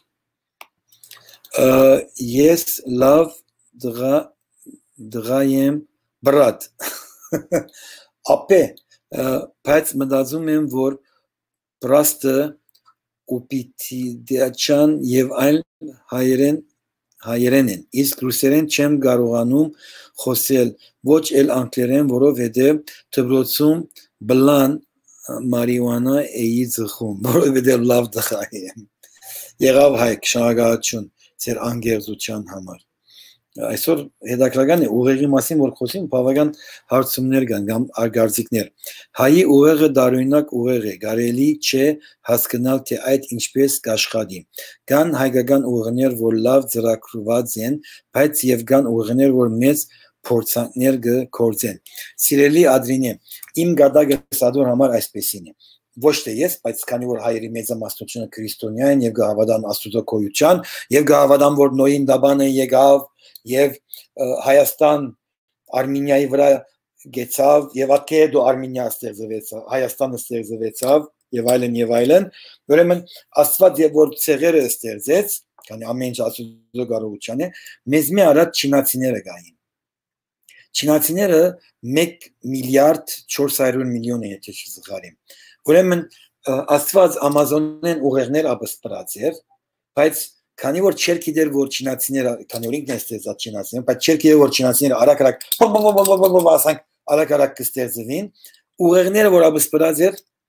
ես լավ դղա դղա եմ բրատ ապե բայց մտածում եմ որ Պրաստը ուպիտիդիաչան եւ այլ հայերեն հայերեն են իսկ ռուսերեն չեմ կարողանում խոսել ոչ էլ անգլերեն որովհետեւ դպրոցում բլան մարիհուանա էի ձխում որովհետեւ լավ դղա եմ եղավ հայք շնորհակալություն ձեր անգերզության համար այսօր հետաքրքրական է ուղեղի մասին որ խոսին բավական հարցումներ կան կամ արգարձիկներ հայի ուղեղը դարօրինակ ուղեղ է կարելի չէ հասկանալ թե այդ ինչպես կաշխատի կան հայկական ուղեղներ որ լավ ծրագրված են բայց եւ կան ուղեղներ որ մեծ փորձանքներ կգործեն սիրելի Ադրինե իմ գադակը սադոր համար այսպեսին է ոչ թե ես, բայց քանի որ հայերի մեծամասնությունը քրիստոնյա են եւ գահավադան աստուծո կոյության եւ գահավադան որ նոյին դաբանը եկավ եւ Հայաստան Արմենիայի վրա գեցավ եւ ատքեդո Արմենիա ստեղծվեցավ Հայաստանը ստեղծվեցավ եւ այլն եւ այլն ուրեմն Աստված եւ որ ցեղերը ստեղծեց քանի ամեն ինչ աստուծո կարողության է մեզ մի արած չինացիները գային չինացիները մեկ միլիարդ չորս հարյուր միլիոն է եթե չզղարեմ ուրեմն Աստված Ամազոնեն ուղեղներ ապստրած էր բայց քանի որ չեր գիտեր որ չինացիները քանի որ ինքն է ստեղծած չինացիները բայց չեր գիտեր որ չինացիները արագ-արագ ասանք արագ-արագ կստեղծվին ուղեղները որ ապստրած էր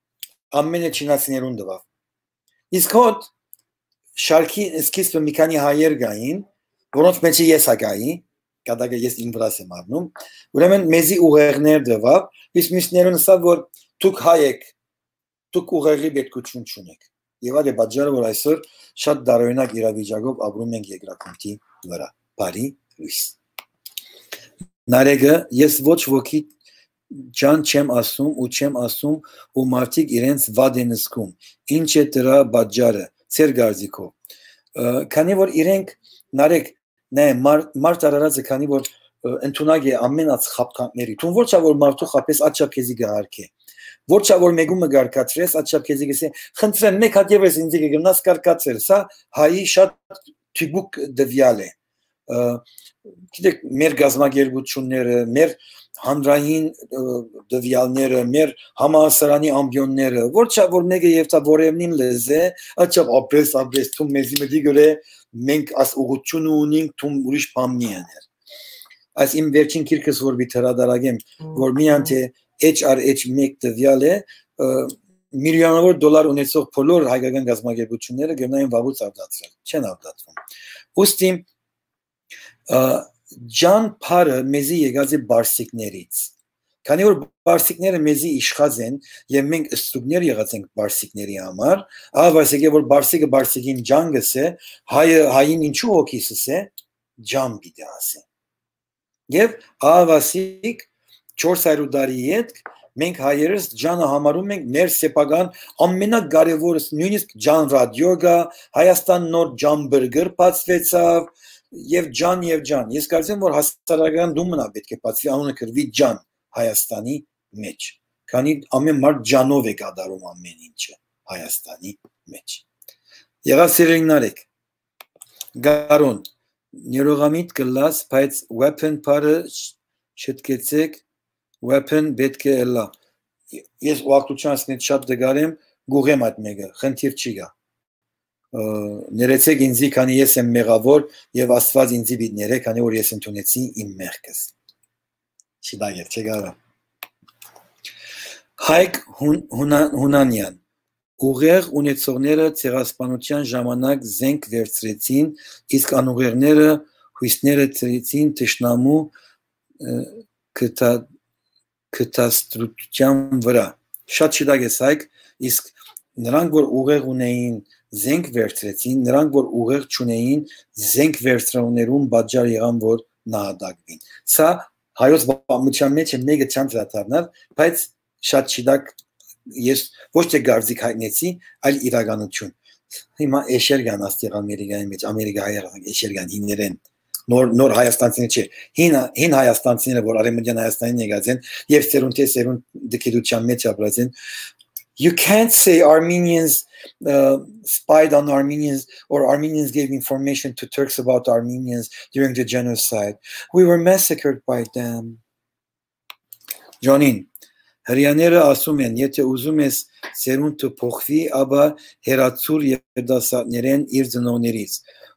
ամենը չինացիներուն դվավ։ Իսկ հոտ շարքի սկիզբը մի քանի հայեր գային, որոնց մեջը ես ագայի, կադագը ես իմ վրաս եմ առնում, ուրեմն մեզի ուղեղներ դվավ, իսկ մյուսներուն ասավ, որ դուք հայ եք, դուք ուղեղի պետքություն չունեք։ Եվ այդ է պատճառը, որ այսօր շատ դարօրինակ իրավիճակով ապրում ենք երկրակամքի վրա։ Բարի լույս։ Նարեկը ես ոչ ոքի ջան չեմ ասում ու չեմ ասում ու մարդիկ իրենց վատ են զգում։ Ինչ է դրա պատճառը, ծեր գարձիկով։ Քանի որ իրենք նարեկ նայ մարդ արարածը քանի որ ընդունակ է ամեն ածխապկանքների, թուն ոչ է որ մարդու խապես աչափեզի գահարք է։ Ոչ է որ մեգումը գարկացրես, աչափեզի գսե, խնդրեմ մեկ հատ եւս ինձ գնաս կարկացրել, սա հայի շատ թիբուկ դվյալ է։ Գիտեք, մեր գազագերբությունները, մեր հանրային դվյալները, մեր համալսարանի ամբիոնները, ոչ է որ մեկը եւ տա որևնին լեզե, աչափ ապրես, ապրես, թում մեզի մտի գորե մենք աս ուղղություն ունենք, թում ուրիշ բամնի աներ։ Այս իմ վերջին քիրքս որ բիթրադարագեմ, որ միան թե H R H մեկ դվյալ է, միլիոնավոր դոլար ունեցող բոլոր հայկական գազագերբությունները գնային վաղուց արտադրել, չեն արտադրվում։ Ուստի Ջան Փարը մեզի եկած է բարսիկներից։ Քանի որ բարսիկները մեզի իշխած են եւ մենք ստրուկներ եղած ենք բարսիկների համար, ահավասիկ է որ բարսիկը բարսիկին ջան գսե, հայը հային ինչու հոգիսս է, ջան պիտի ասե։ Եվ ահավասիկ չորս հարյուր տարի հետ մենք հայերս ջանը համարում ենք մեր սեփական ամենակարևորը, նույնիսկ ջան ռադիո գա, Հայաստան նոր ջան բուրգեր բացվեցավ եւ ջան եւ ջան։ Ես կարծեմ որ հասարակական դումնա պետք է բացվի անունը կրվի ջան Հայաստանի մեջ։ Քանի ամեն մարդ ջանով է կատարում ամեն ինչը Հայաստանի մեջ։ Եղավ սիրելիներեք։ Գարոն Ներողամիտ կլաս, բայց weapon parը չտկեցեք, weapon պետք է էլա։ Ես ուղղակցությանս նետ շատ դգարեմ, գուղեմ այդ մեկը, խնդիր չի գա։ Ներեցեք ինձի, քանի ես եմ մեղավոր եւ Աստված ինձի պիտի ներե, քանի որ ես ընդունեցի իմ մեղքս։ Շիդագեր, չգարա։ Հայկ Հունանյան Ուղեղ ունեցողները ցեղասպանության ժամանակ զենք վերցրեցին, իսկ անուղեղները հույսները ծրեցին թշնամու կտաստրության վրա։ Շատ շիդագ ես հայկ, իսկ նրանք որ ուղեղ ունեին զենք վերցրեցին, նրանք որ ուղեղ չունեին զենք վերցրողներուն պատճառ եղան որ նահատակվին։ Սա հայոց պատմության մեջ է մեկը չան դրադառնալ, բայց շատ շիդագ ես ոչ թե գարձիկ հայտնեցի, այլ իրականություն։ Հիմա էշերգան աստեղ Ամերիկայի մեջ, Ամերիկա հայերան էշերգան հիներեն, նոր նոր հայաստանցիներ չէ, հին հին հայաստանցիները, որ արևմտյան Հայաստանին եկած են եւ սերունդե սերունդ դկեդության մեջ ապրած են. You can't say Armenians uh, spied on Armenians or Armenians gave information to Turks about Armenians during the genocide. We were massacred by them. Johnny Հրյաները ասում են, եթե ուզում ես սերունդը փոխվի, ապա հերացուր երդասատներեն իր ծնողներից,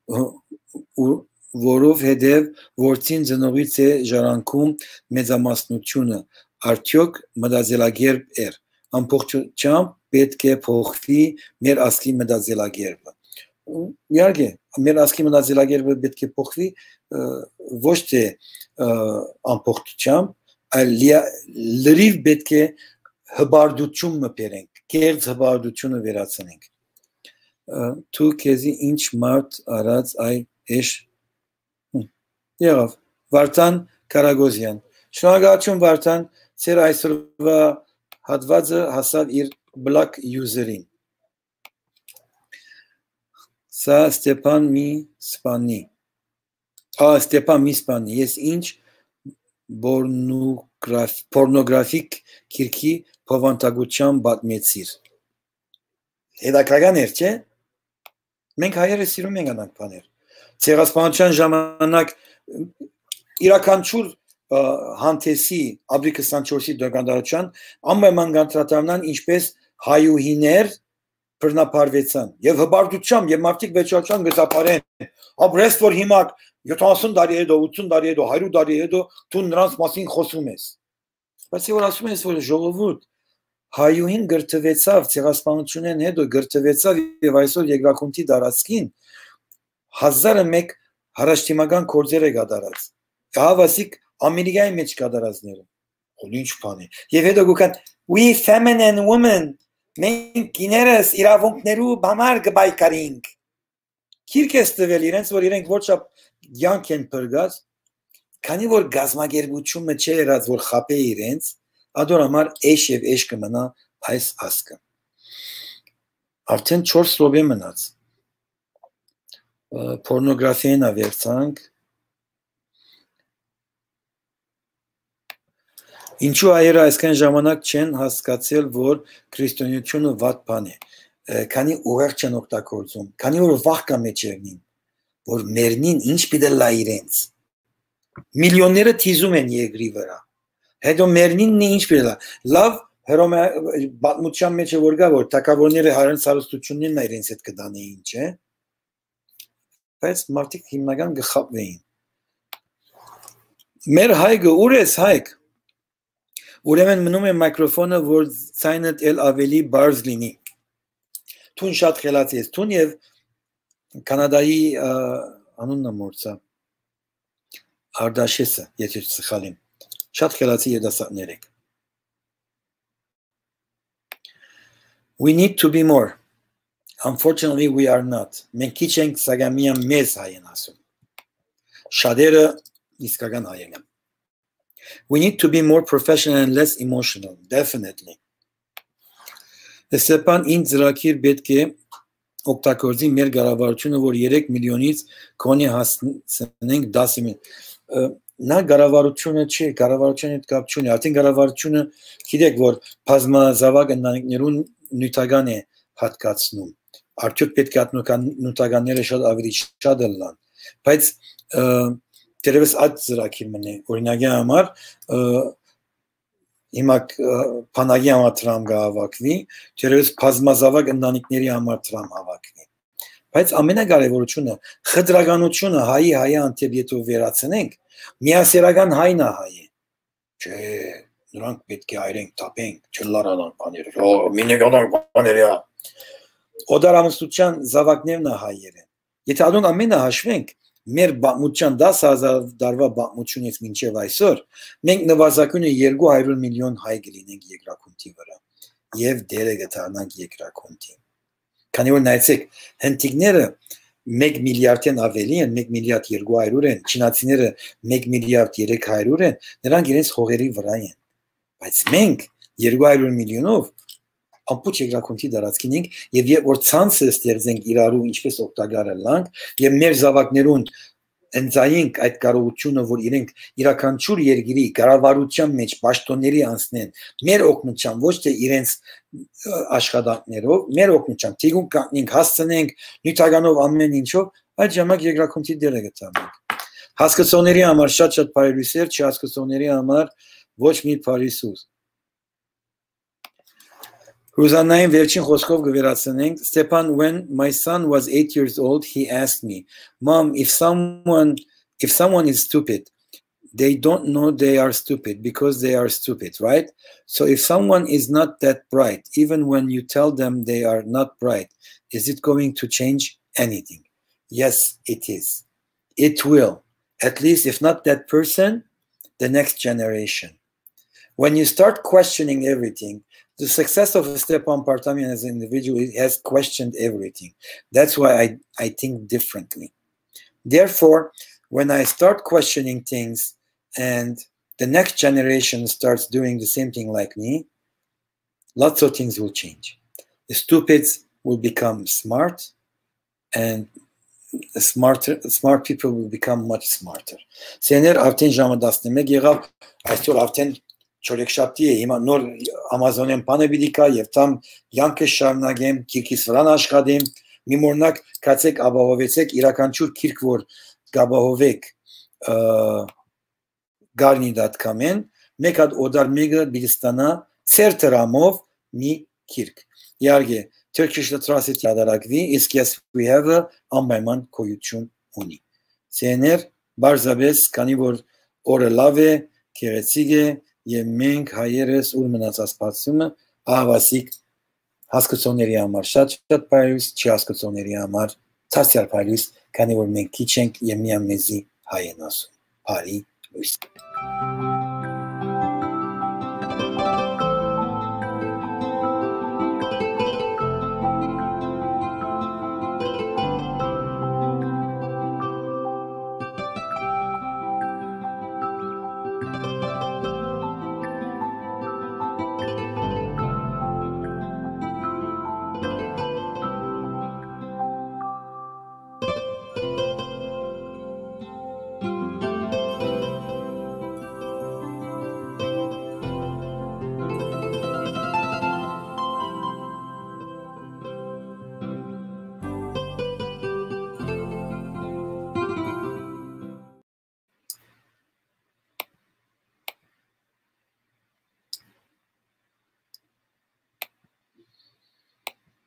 որովհետև որդին ծնողից է ժառանգում մեծամասնությունը, արդյոք մտածելակերպ էր, ամբողջությամբ պետք է փոխվի մեր ազգի մտածելակերպը։ Իհարկե, մեր ազգի մտածելակերպը պետք է փոխվի ոչ թե ամբողջությամբ, այլ լրիվ պետք է հբարդություն մպերենք, կերձ հբարդությունը վերացնենք։ Თუ քեզի ինչ մարդ արած այ էշ եղավ Վարդան Կարագոզյան։ Շնորհակալություն Վարդան, ձեր այսօրվա հատվածը հասավ իր black user-ին։ Սա Ստեփան մի սպանի։ Ա Ստեփան մի սպանի, ես ինչ Պորնոգրաֆիկ քիրքի փոխանցագության պատմեցիր։ Հետաքրքրական էր, չէ՞։ Մենք հայերը սիրում ենք անանք բաներ։ Ցեղասպանության ժամանակ իրականչուր հանտեսի ապրիլի քսանչորսի դեկանդարության անպայման գանտրատարնան ինչպես հայուհիներ բռնապարվեցան եւ հբարդությամբ եւ մարդիկ վեճացան գծապարեն ապրես որ հիմա յոթանասուն տարի հետո ութսուն տարի հետո հարյուր տարի հետո դու նրանց մասին խոսում ես բայց որ ասում ես որ ժողովուրդ հայուհին գրթվեցավ ցեղասպանությունեն հետո գրթվեցավ եւ այսօր երկրախնդի դարածքին հազարը մեկ հարաշտիմական գործեր է կատարած հավասիկ ամերիկայի մեջ կատարածները ու ինչ բան է եւ հետո գուքան we feminine women մենք կիներս իրավունքներու համար կբայկարինք քիրք է ստվել իրենց որ իրենք ոչ յանք են բրգած քանի որ գազագերբությունը չէ երած որ խապե իրենց Ադոր համար էշ և էշ կմնա այս ասկը։ Արդեն չորս րոպե մնաց։ Պորնոգրաֆիային ավերցանք։ Ինչու այերը այսքան ժամանակ չեն հասկացել, որ քրիստոնեությունը վատ բան է, քանի ուղեղ չեն օգտագործում, քանի որ վախ կա մեջերնին, որ մերնին ինչ պիտի լա իրենց։ Միլիոնները թիզում են երկրի վրա։ Հետո մերնինն ինչ պիտի լա։ Լավ պատմության մեջ է որ գա, որ թագավորները հարենց հարստություններն իրենց հետ կդանեին, չէ՞։ Բայց մարդիկ հիմնական գխապվեին։ Մեր հայգը ուր ես հայգ։ Ուրեմն մնում է միկրոֆոնը, որ ցայնդ էլ ավելի բարձ լինի։ Տուն շատ խելացի ես, տուն եւ Կանադայի անունն մորցա։ Արդաշեսը, եթե սխալ եմ։ Շատ խելացի երիտասարդներ եք։ We need to be more. Unfortunately, we are not. Մենք քիչ ենք սակայն մեզ հայ են ասում։ Շատերը իսկական հայ են։ We need to be more professional and less emotional, definitely. Ստեփան ինձ ծրագիր պետք է օգտագործի մեր կառավարությունը, որ երեք միլիոնից կոնի հասնենք դասը միլիոն։ Նա կառավարությունը չի, կառավարությունը հետ կապ չունի, արդեն կառավարությունը գիտեք, որ բազմազավակ ընտանիքներուն նյութական է հատկացնում, արդյոք պետք է նյութականները շատ ավելի շատ լան, բայց դերևս այդ ծրագիր մնե, օրինակի համար հիմա բանակի համար տրամ կհավաքվի, դերևս բազմազավակ ընտանիքների համար տրամ հավաքվի, բայց ամենակարևորությունը խտրականությունը հայի հայը անտեպ եթե վերացնենք միասերական հայնա հայ է, չէ, նրանք պետք է այրենք, տապենք, չլարանան բաները, մինեգանան բաները, օդարամստության զավակներն է հայեր են, եթե ադուն ամենը հաշվենք, մեր բաղմության դաս հազար դարվա բաղմությունից մինչև այսօր, մենք նվազագույնը երկու հարյուր միլիոն հայ կլինենք երկրաքունթի վրա և դերը գտարնանք երկրաքունթի, քանի որ նայեցեք, հնդիկները մեկ միլիարդեն ավելի են, մեկ միլիարդ երկու հարյուր են, չինացիները մեկ միլիարդ երեք հարյուր են, նրանք իրենց հողերի վրա են, բայց մենք երկու հարյուր միլիոնով ամբողջ երկրաքունթի տարածքին ենք եւ երբ որ ցանցը ստեղծենք իրարու ինչպես օգտակարը լանք եւ մեր զավակներուն ընծայինք այդ կարողությունը որ իրենք իրականչուր երկրի կառավարության մեջ պաշտոնների անցնեն մեր օգնությամբ ոչ թե իրենց աշխատանքներով մեր օգնությամբ թիգուն կանենք հասցնենք նյութականով ամեն ինչով այդ ժամանակ երկրաքունթի դերը գտանենք հասկացողների համար շատ շատ բարելույսեր չհասկացողների համար ոչ մի բարիսուս Ռուզանային վերջին խոսքով գվերացնենք Stepan, when my son was eight years old, he asked me, Mom, if someone if someone is stupid, they don't know they are stupid because they are stupid, right? So if someone is not that bright, even when you tell them they are not bright, is it going to change anything? Yes, it is. It will. At least if not that person, the next generation. When you start questioning everything, the success of Stepan Partamyan as an individual has questioned everything. That's why I, I think differently. Therefore, when I start questioning things and the next generation starts doing the same thing like me, lots of things will change. The stupids will become smart and smarter, smart people will become much smarter. Sener avten jamը տասնմեկ եղավ, այսօր avten չորեքշաբթի է, հիմա նոր Ամազոնյան բանը պիտի կա եւ տամ յանքը շարունակեմ, քիրքիս վրան աշխատեմ, մի մորնակ կացեք ապահովեցեք իրականչուր քիրք որ կապահովեք garni dot com-ին, մեկ հատ օդար մեկը պիտի ստանա ծեր դրամով մի քիրք։ Իհարկե Turkish Literacy ադարակվի, իսկ yes we have-ը անպայման գոյություն ունի։ Սեներ բարձաբես, քանի որ օրը լավ է, գեղեցիկ է Եվ մենք հայերս ուր մնացած բացումը ահավասիկ, հասկացողների համար շատ-շատ պայլույս, չի հասկացողների համար ցածր պայլույս, քանի որ մենք քիչ ենք եւ միայն մեզի հայ են ասում։ Բարի լույս։